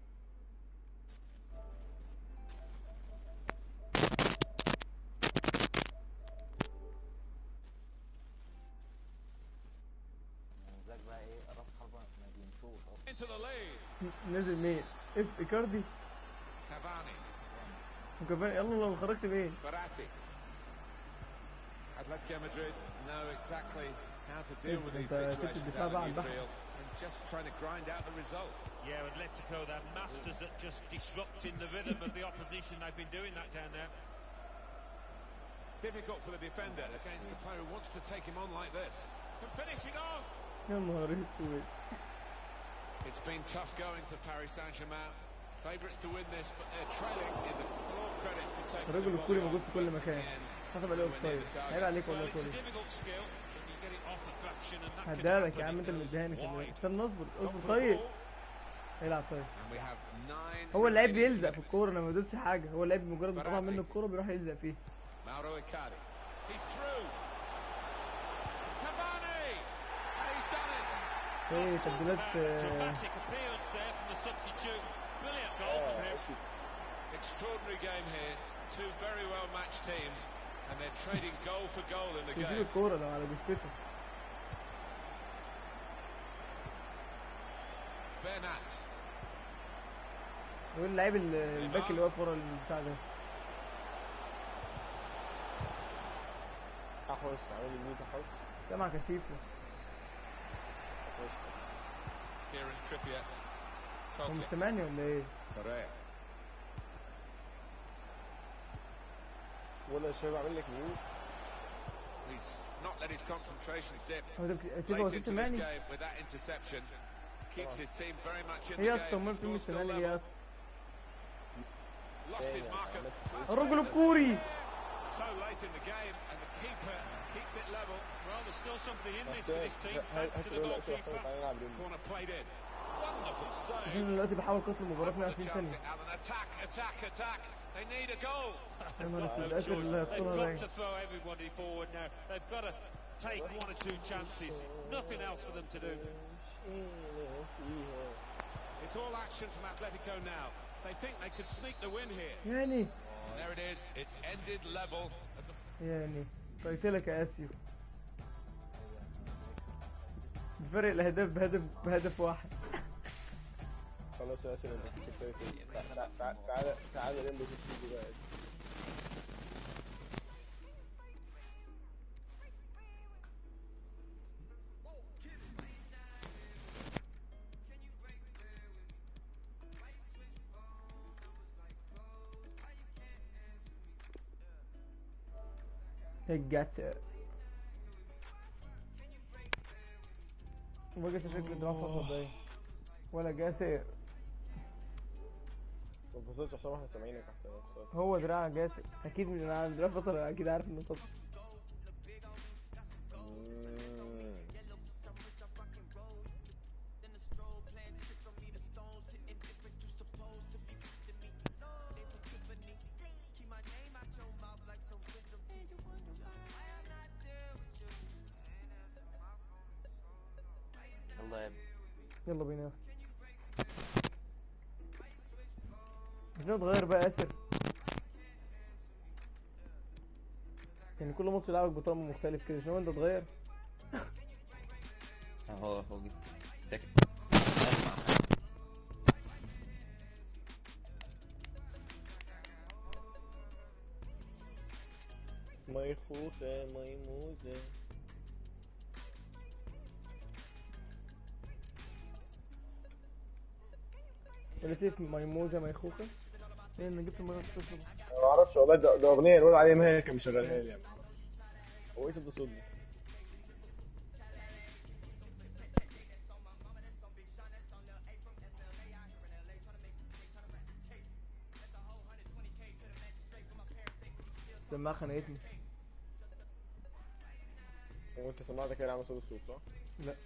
نزل مين؟ اف ايكاردي. كافاني. وكافاني يلا لو خرجت مين؟ Verratti. Atletico Madrid know exactly how to deal with these situations out in the field and just trying to grind out the result. Yeah, Atletico, they're masters at just disrupting the rhythm of the opposition. They've been doing that down there. Difficult for the defender against the player who wants to take him on like this. And finishing off. يا نهار اسود. It's been tough going for Paris Saint-Germain. Favourites to win this, but they're trailing in the all credit for taking the الراجل الكوري موجود في كل مكان. حسب عليه اوفسايد. عيب عليك والله كوري. هدالك يا عم انت اللي مديهاني كمان. استنى اصبر اصبر طيب. العب طيب. هو اللعيب بيلزق في الكوره انا ما بدوسش حاجه. هو اللعيب مجرد ما طلع منه الكوره بيروح يلزق فيه. Mauro Icardi. He's through. Cavani. And he's done it. ايه تبديلات. Dramatic appearance there from the substitute. Brilliant goal from him. Extraordinary game here. Two very well matched teams, and they're trading goal for goal in the game. يجيب الكوره ده على جثته. Bernat. هو اللاعب الباك اللي واقف ورا البتاع ده. احوش عامل ميوت احوش. سامعك يا سيفو. Kieran Trippier. هو مش سامعني ولا ايه؟ Correa. ولا شباب عامل لك ميوت. He's not let his concentration dip. هو ده سيفو هو سامعني؟ With that interception, keeps his team very much in the ايه يا game. اسطى امال فين سامعني ليه يا اسطى؟ Lost his marker. الرجل الكوري. So late in the game, and the keeper keeps it level. Well, there's still something in this for this team. Thanks to the goalkeeper. Corner played in. Wonderful save. عشان دلوقتي بحاول قتل المباراة في عشرين ثانية. Attack, attack, attack. They need a goal. يا نهار اسود No اسر choice. اللي They've هتطولها got ده. to throw everybody forward now. They've got to take one or two chances. Nothing else for them to do. It's all action from Atletico now. They think they could sneak the win here. يعني يعني قلت لك يا اسيو بفرق الاهداف بهدف بهدف واحد. خلاص يا اسر انت كنت تعالى تعالى تعالى نمبر ستة بقى. الجاتر ما جاسر شكله دماغ فصل باين ولا جاسر. ما تبصش عشان احنا سامعينك احسن. هو دراع جاسر اكيد من عند دراع فصل اكيد عارف انه فصل. يلا يا ابني يلا بينا. مش نتغير بقى ياسر يعني كل ماتش يلعبك بطعم مختلف كده شو انت تغير. اهو هو سكت ميخوخة ميموزة. ولا سيف ميموزة ميخوخة ايه انا جبت المرة تشرب. انا ما اعرفش والله ده, ده اغنية الواد علي ماهر كان مشغلها لي يعني. هو ايه صوت الصوت ده؟ السماعة خنقتني. هو انت سمعتك كده عامل صوت الصوت صح؟ لا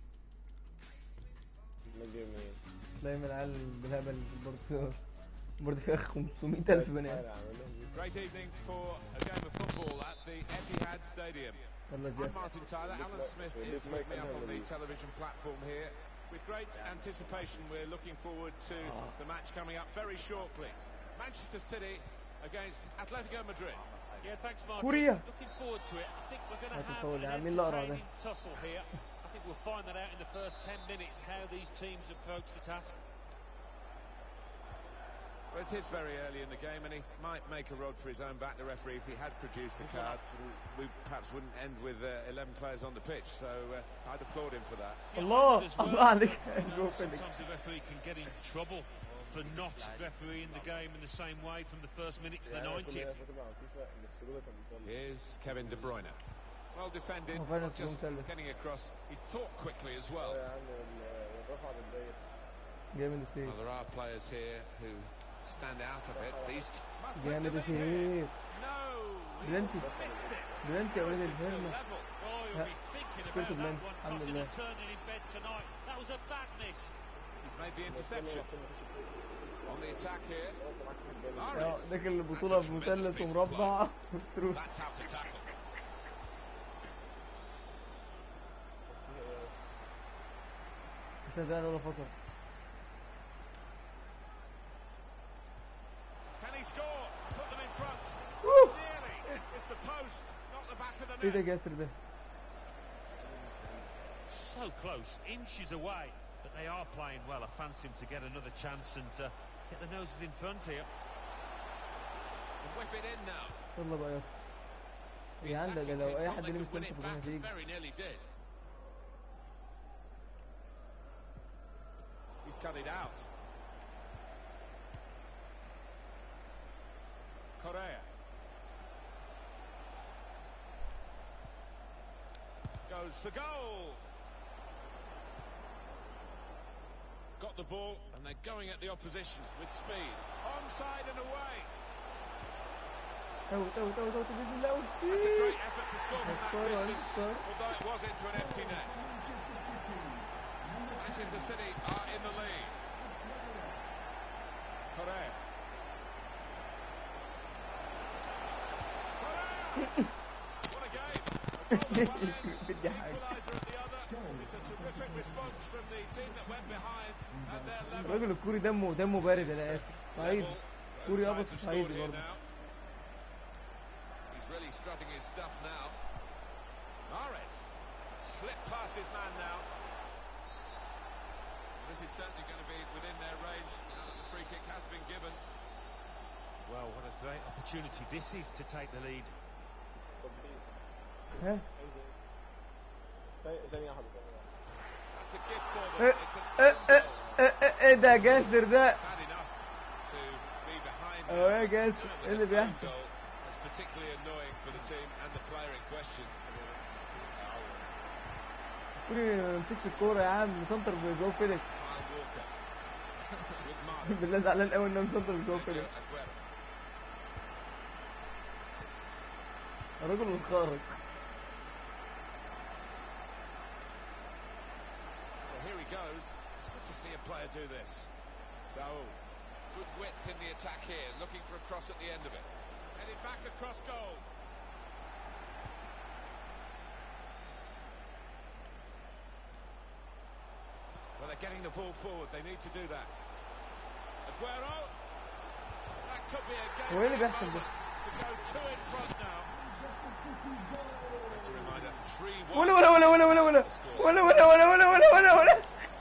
ما تجيب منين؟ تلاقي من العيال بالهبل برضه برضه فيها خمسمية ألف بني آدم. Great evening for a game of football at the Etihad Stadium. يلا I'm جاسر. Martin Tyler. Alan Smith is with me up on the television platform here. With great anticipation, we're looking forward to the match coming up very shortly. Manchester City against Atletico Madrid. Yeah, thanks, Martin. كوريا. Looking forward to it. I think we're going to have هتفول an عاملين الأقرع ده. entertaining tussle here. I think we'll find that out in the first ten minutes how these teams approach the task. Well, it is very early in the game, and he might make a rod for his own back. The referee, if he had produced the card, we perhaps wouldn't end with uh, eleven players on the pitch. So uh, I'd applaud him for that. الله الله عليك. Sometimes the referee can get in trouble for not refereeing the game in the same way from the first minute to the ninetieth. Here's Kevin De Bruyne. Well defended, not just getting across. He thought quickly as well. Well, there are players here who stand out a bit. These جامد يا سيف. بلنتي بلنتي يا ولد الفيلم. كنت بلنتي الحمد لله. He's made the interception. On the attack here. داخل البطولة بمثلث ومربع وثرو. That's how to tackle. بس ده ولا فصل. Can he score? Put them in front. Nearly. It's the post, not the back of the net. ايه ده جاسر ده؟ So close, inches away, but they are playing well. I fancy him to get another chance and uh, get the noses in front here. Whip it in now. يلا بقى يا اسطى. يا عندك لو اي حد لمس نفسه في الجون هتيجي. Very nearly did. He's cut it out. Correa. Goes for goal. Got the ball and they're going at the opposition with speed. Onside and away. اوت اوت اوت اوت باذن الله اوت. That's a great effort to score from that distance, although it was into an empty net. Manchester City are in the lead. Correa. What a game! A goal at one end, an equaliser at the other. It's a terrific response from the team that went behind at their level. الراجل الكوري دمه دمه بارد انا اسف. صعيدي كوري ابيض صعيدي برضه. is certainly going to be within their range now that the free kick has been given. Well, what a great opportunity this is to take the lead. ها ثانية واحدة That's a gift for them. ايه It's an ايه own ايه goal. ايه ايه ده جاسر ده Bad enough to be behind اهو now, يا but to جاسر do it ايه with اللي an own بيحصل؟ goal is particularly annoying for the team and the player in question. كوري ما يمسكش الكورة يا عم، مسنتر بجو فيليكس. Kyle Walker. It's with Mahrez. بالله زعلان قوي ان انا مسنتر بجو Sergio فيليكس. Aguero. الراجل الخارق. Well, here he goes. It's good to see a player do this. So, good width in the attack here, looking for a cross at the end of it. Headed back across goal. Well, they're getting the ball forward. They need to do that. Aguero. That could be a هو ايه اللي game-winning بيحصل ده؟ moment to go two in front now. Just a reminder, three one. ولا ولا ولا ولا ولا ولا ولا ولا ولا ولا ولا ولا ولا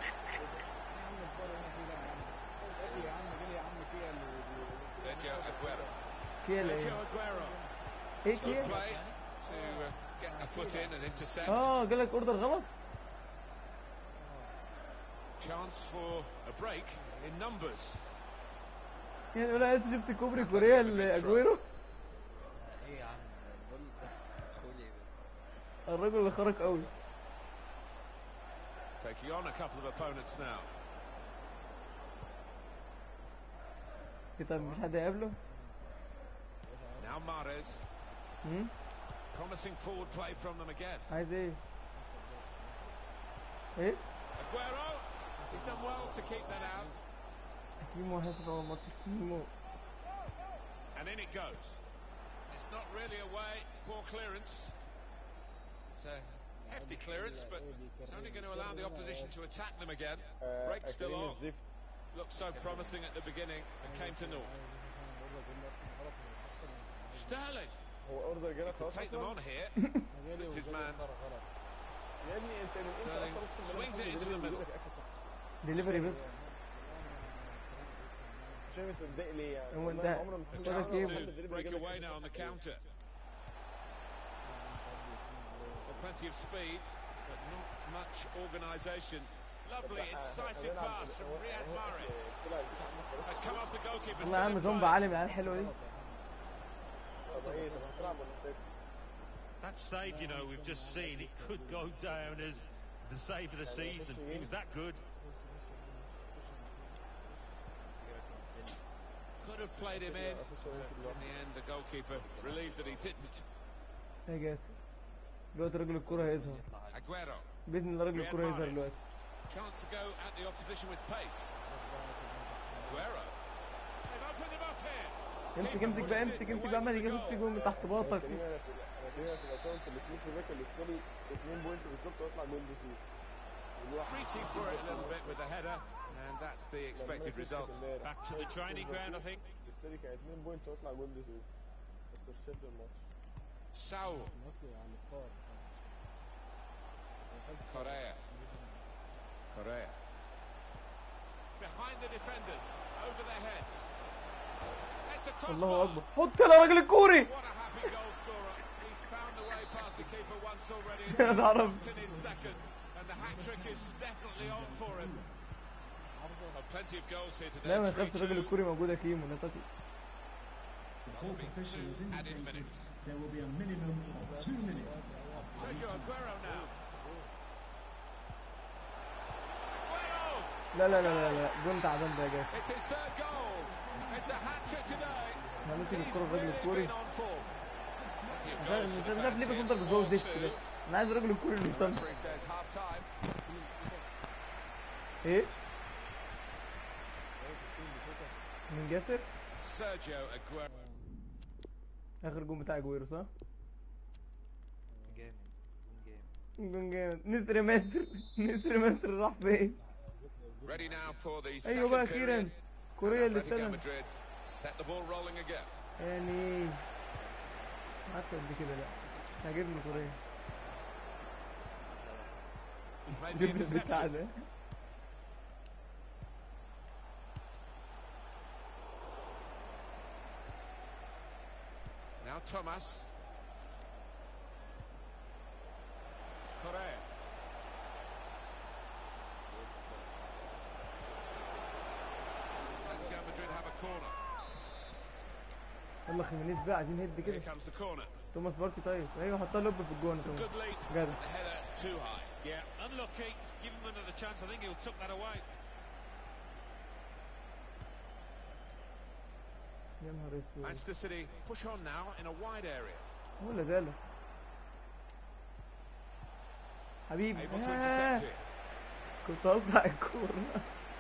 Sergio Aguero. كيلا Sergio ايه؟ Aguero. ايه Good كيلا؟ play to uh, get a foot in and intercept. اه جالك اوردر غلط؟ Chance for a break in numbers. يعني ولا انت شفت كوبري كوريا لاجويرو؟ ايه يا عم بقول قولي بس. الراجل اللي خرج قوي. Taking on a couple of opponents now. ايه طب مش حد هيقابله؟ Now Mahrez. امم Promising forward play from them again. عايز ايه؟ ايه؟ Aguero. He's done well to keep that out. كيمو هيصل على الماتش كيمو. And in it goes. It's not really away. Poor clearance. It's a hefty clearance, but it's only going to allow the opposition to attack them again. Break still on. Looked so promising at the beginning and came to naught. Sterling. هو اوردر جالك خلاص Take them on here. Slipped his man. يا ابني انت من امتى Sterling اصلا اقسم بالله swings it into the middle. ديليفري بس. مش فاهم انت متضايق ليه يعني؟ هو والله انت عمره ما A حد ولا chance كيمو. to break away now on the counter. Well, plenty of speed, but not much organisation. Lovely, incisive pass from Riyad Mahrez. Has come off the goalkeeper. والله يا عم زومبا عالي من العيال الحلوه دي. طب ايه طب هتلعب ولا انت؟ That save, you know, we've just seen, it could go down as the save of the season. It was that good. Could have played him in, but in the end, the goalkeeper relieved that he didn't. يا جاسر دلوقتي راجل الكوره هيظهر. Aguero. باذن الله راجل Riyad الكوره هيظهر Mahrez. دلوقتي. Chance to go at the opposition with pace. Aguero. They've opened him up here. امسك امسك بقى امسك امسك بقى عمال يجيب في جول من تحت باطك. كريم انا في انا كريم في الاكونت اللي اسمه باك اللي اشتري اتنين بوينت بالظبط واطلع جول دي فيه. Reaching for it a little bit with the header, and that's the expected result. Back to the training ground, I think. اشتري كان اتنين بوينت واطلع جول دي فيه. بس خسرت الماتش. Saul. Correa. Correa. Behind the defenders, over their heads. It's a crossbar. الله اكبر حط يا راجل الكوري. What a happy goal scorer. He's found the way past the keeper once already. يا نهار It's in his second, and the hat trick is definitely on for him. Well, plenty of goals here today. لا ما تخافش الراجل الكوري موجود يا كيمو لا تقلق. There'll be two added minutes. There will be a minimum of two minutes. Sergio Aguero now. Aguero! لا لا لا لا لا جون تعبان ده يا جاسر. It's his third goal. It's a hat trick today. احنا مسك He's الكوره الراجل really الكوري. been on form. Plenty of مش goals for the عارف ليه fans بسنتر here. بجو four زفت two. ده. انا عايز الراجل الكوري اللي The يسنتر. referee says half time. ايه؟ من جاسر؟ Sergio Aguero. اخر جون بتاع اجويرو صح؟ جامد جون جامد. جون جامد. نسر مصر نسر مصر راح فين؟ Ready now for the ايوه بقى second اخيرا period. كوريا اللي Atletico استلم. Madrid set the ball rolling again. يعني ما عادش قد كده لا. عاجبني كوريا. He's made the جبت البتاع interception. ده. Thomas. Correa. Atletico Madrid have a corner. يلا خيمينيز بقى عايزين هيد Here كده. comes the corner. توماس بارتي طيب ايوه حطها لوب في الجون It's a good lead. جدع. The header too high. Yeah, unlucky. Give him another chance. I think he'll took that away. يا نهار اسود. Manchester City push on now in a wide area. هو لا زال حبيبي. Able to آه. intercept here. كنت هقطع الكورة.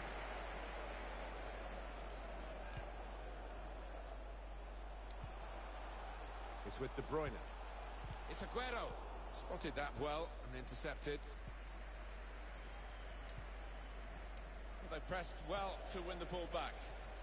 It's with De Bruyne. It's Aguero. Spotted that well and intercepted. Well, they pressed well to win the ball back.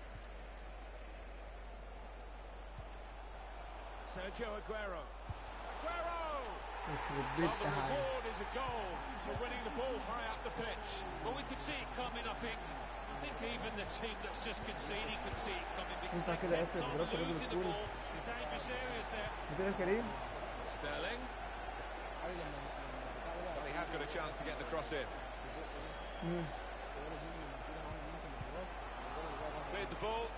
Sergio Aguero. Aguero! Well, the reward is a goal for winning the ball high up the pitch. Well, we could see it coming, I think. I think even the team that's just conceded could see it coming because they kept on losing the ball in dangerous areas there. كده كريم. Sterling. Well, he has got a chance to get the cross in. مم. Cleared the ball.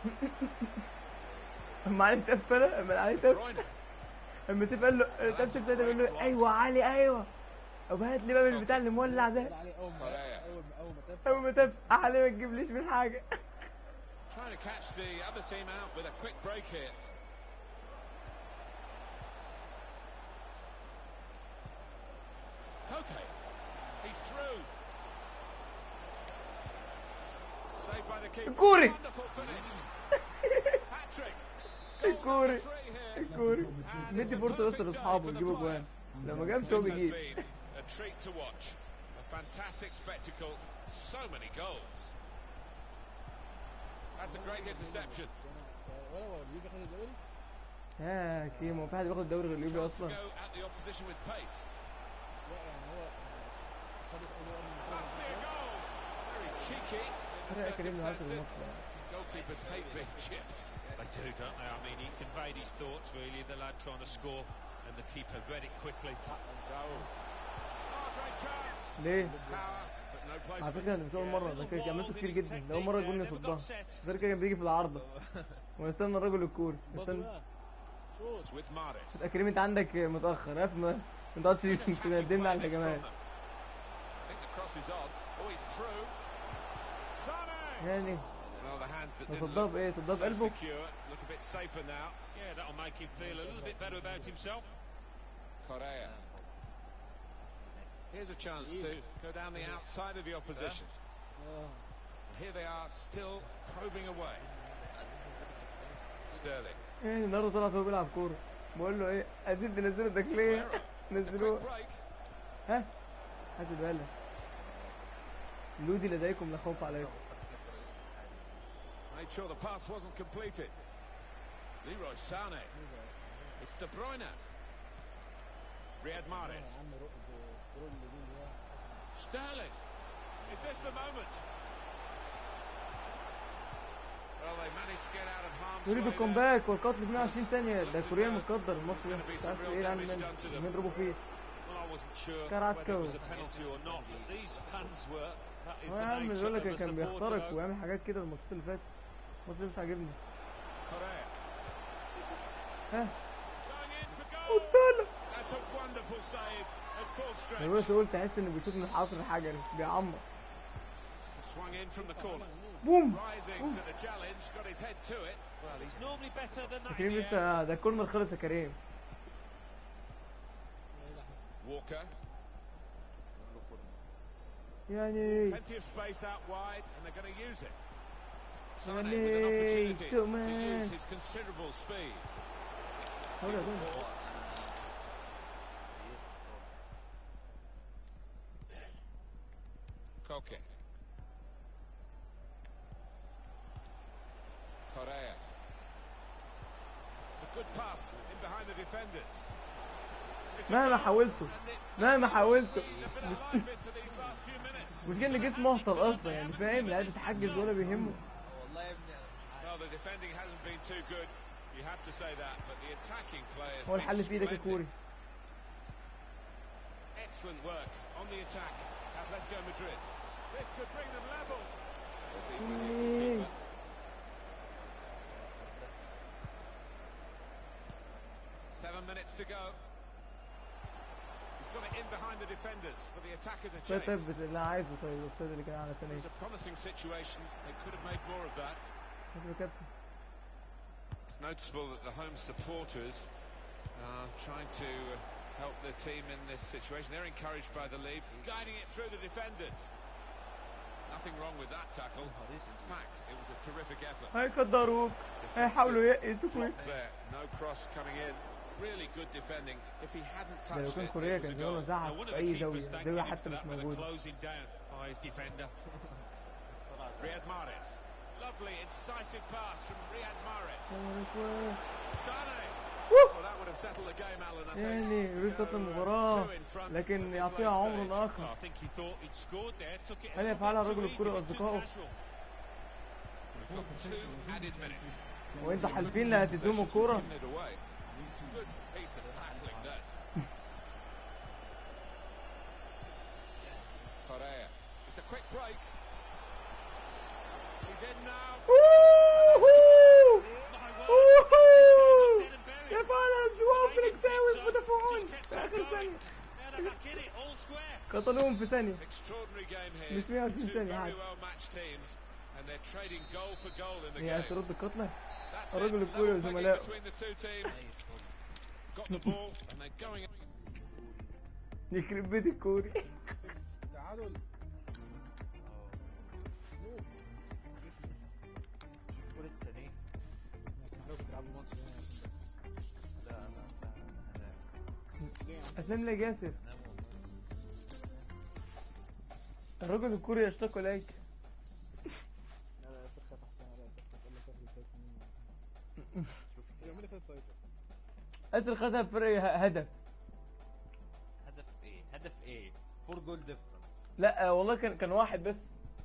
اما علي تف انا اما علي De تف Bruyne. اما سيف قال له تف تف بيقول له ايوه علي ايوه. ابو هات لي بقى من البتاع اللي مولع ده. اول ما اول ما تف اول ما تف علي ما تجيبليش من حاجه. Trying to catch the other team out with a quick break here. Okay, he's through. Saved by the keeper. الكوري. Wonderful finish. Hat-trick. الكوري الكوري ندي فرصه بس لاصحابه يجيبوا جوان. لو ما جابش هو This has بيجيب. been a treat to watch. A fantastic spectacle. So many goals. That's a great interception. ولا هو بيجي خد الدوري؟ ها كيمو في حد بياخد الدوري غير اليوبي Chance to اصلا. go at the opposition with pace. لا يعني هو خد الدوري Must be a goal. Very cheeky in the فرق كريم هذا circumstances. الماتش. Goalkeepers hate being chipped. They do, don't they? I mean, he conveyed his thoughts, really, the lad trying to score, and the keeper read it quickly. Raul. Oh, great chance. ليه؟ Power, but no place على for فكره it. ده مش اول مره ده كان عملته كتير جدا. ده اول مره الجون يصدها. غير كده كان بيجي في العارضه ويستنى الراجل الكوري يستنى. It's with Mahrez. يا كريم انت عندك متاخر عارف ما ما تقعدش تقدمنا على الهجمات. I think the cross is on. Oh, he's through. Sane. يعني Well, the hands that ده didn't صدها look بايه؟ صدها so بقلبه. secure look a bit safer now. Yeah, that'll make him feel a little bit better about himself. Correa. Here's a chance to go down the outside of the opposition. Here they are, still probing away. Sterling. يعني النهارده طلع هو بيلعب كوره بقول له ايه عايزين تنزلوا الداخليه It's a quick نزلوها. break. ها حاسب بالك لودي لديكم لا خوف عليكم. Made sure the pass wasn't completed. Leroy Sané. It's De Bruyne. Riyad Mahrez. Sterling. Is this the moment? Well, they managed to get out of harm's way يريد there. الكومباك والقتل في مية وعشرين ثانيه. ده كوريا متقدر الماتش ده مش عارف ايه العالم مين يضربوا فيه. Well, I wasn't sure Carrasco. whether it was a penalty or not, but these fans were. That is هو يا the عم nature بيقول of لك a كان بيخترق supporter. ويعمل حاجات كده الماتشات اللي فاتت. الماتش ده مش عاجبني. Correa. ها Going in for goal. قلت لك That's a wonderful save at full stretch. انا بس قلت تحس انه بيشوط من الحصر الحجري بيعمر. Swung in from the corner. بوم. Rising to the challenge, got his head to it. Well, he's normally better than that. كريم in the air. لسه ده الكورنر خلص يا كريم. Walker. يعني Plenty of space out wide, and they're going to use it. Sané يعني with an opportunity to تؤمن. use his considerable speed. هقول يا دول. Koke. Correa. It's a good pass in behind the defenders. It's a مهما goal, حاولته and it- مهما حاولته They've been alive into these last few minutes. مش ان جسمه اهطل اصلا يعني فاهم لا بيتحجز ولا بيهمه. Well, the defending hasn't been too good. You have to say that, but the attacking players. هو الحل في ايدك يا كوري. Excellent work on the attack. Atletico Madrid. This could bring them level. Seven minutes to go. He's got it in behind the defenders for the attacker to chase. ثبت اللي عايزه. طيب الاستاذ اللي كان على سنه. It was a promising situation. They could have made more of that. It's noticeable that the home supporters are trying to help their team in this situation. They're encouraged by the lead, guiding it through the defenders. Nothing wrong with that tackle. In fact, it was a terrific effort. هيقدروك. هيحاولوا يقيسوك. No cross coming in. Really good defending. If he hadn't لو touched كان it, كوريا it was كان a زمانه goal. زعق في أي زاوية، زاوية حتى مش موجودة. Closing down by his defender. Riyad Mahrez. Lovely, incisive pass from Riyad Mahrez. Sane. Well, that would have settled the game, Alan. I think. يعني يريد تطلع المباراة لكن يعطيها عمر آخر. I think he thought he'd scored there, took it. هل يفعلها الرجل الكوري أصدقائه؟ Two added minutes. وأنت حالفين لا هتدوم الكورة؟ Good piece of tackling there. Correa. It's a quick break. He's in now. يفعلها جواو فليكساوي فودافون في آخر ثانية. قتلوهم في ثانية. مش مية وعشرين ثانية عادي. هي عايز ترد القتلة؟ الرجل الكوري وزملائه. يخرب بيت الكوري. تعادل. كرة سليم. لا انا اسلم لي جاسر. الرجل الكوري يشتاق اليك. لا لا ياسر خاف احسن. لا ياسر خاف. قال لي خاف الفايت مني. يعمل لي خاف فايتر. ياسر خدها بفرق هدف. هدف ايه؟ هدف ايه؟ فور جول ديفرنس. لا والله كان كان واحد بس.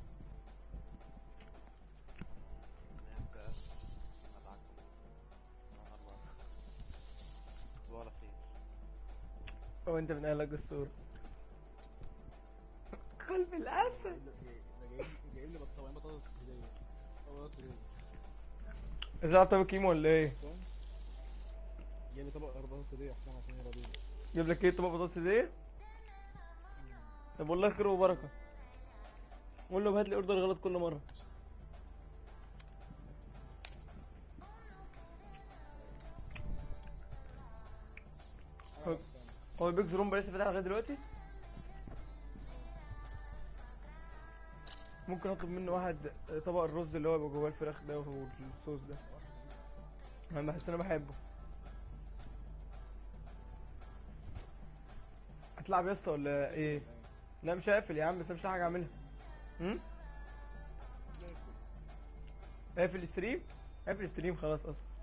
هو انت من اهل القصور. قلب الاسد. جايب لي بطاطين بطاطس هديه. بطاطس هديه. اذا طبق كيمو ولا ايه؟ جايب لي طبق بطاطس هديه احسن عشان يراضيني. جايب لك ايه طبق بطاطس هديه؟ طب والله خير وبركه. قول له هات لي اوردر غلط كل مره. هو البيج رومبا لسه فاتح لغايه دلوقتي؟ ممكن اطلب منه واحد طبق الرز اللي هو يبقى جواه الفراخ ده والصوص ده. انا بحس انا بحبه. هتلعب يا اسطى ولا ايه؟ لا مش هقفل يا عم بس مش لاقي حاجه اعملها. امم اقفل الستريم؟ اقفل الستريم خلاص اصلا.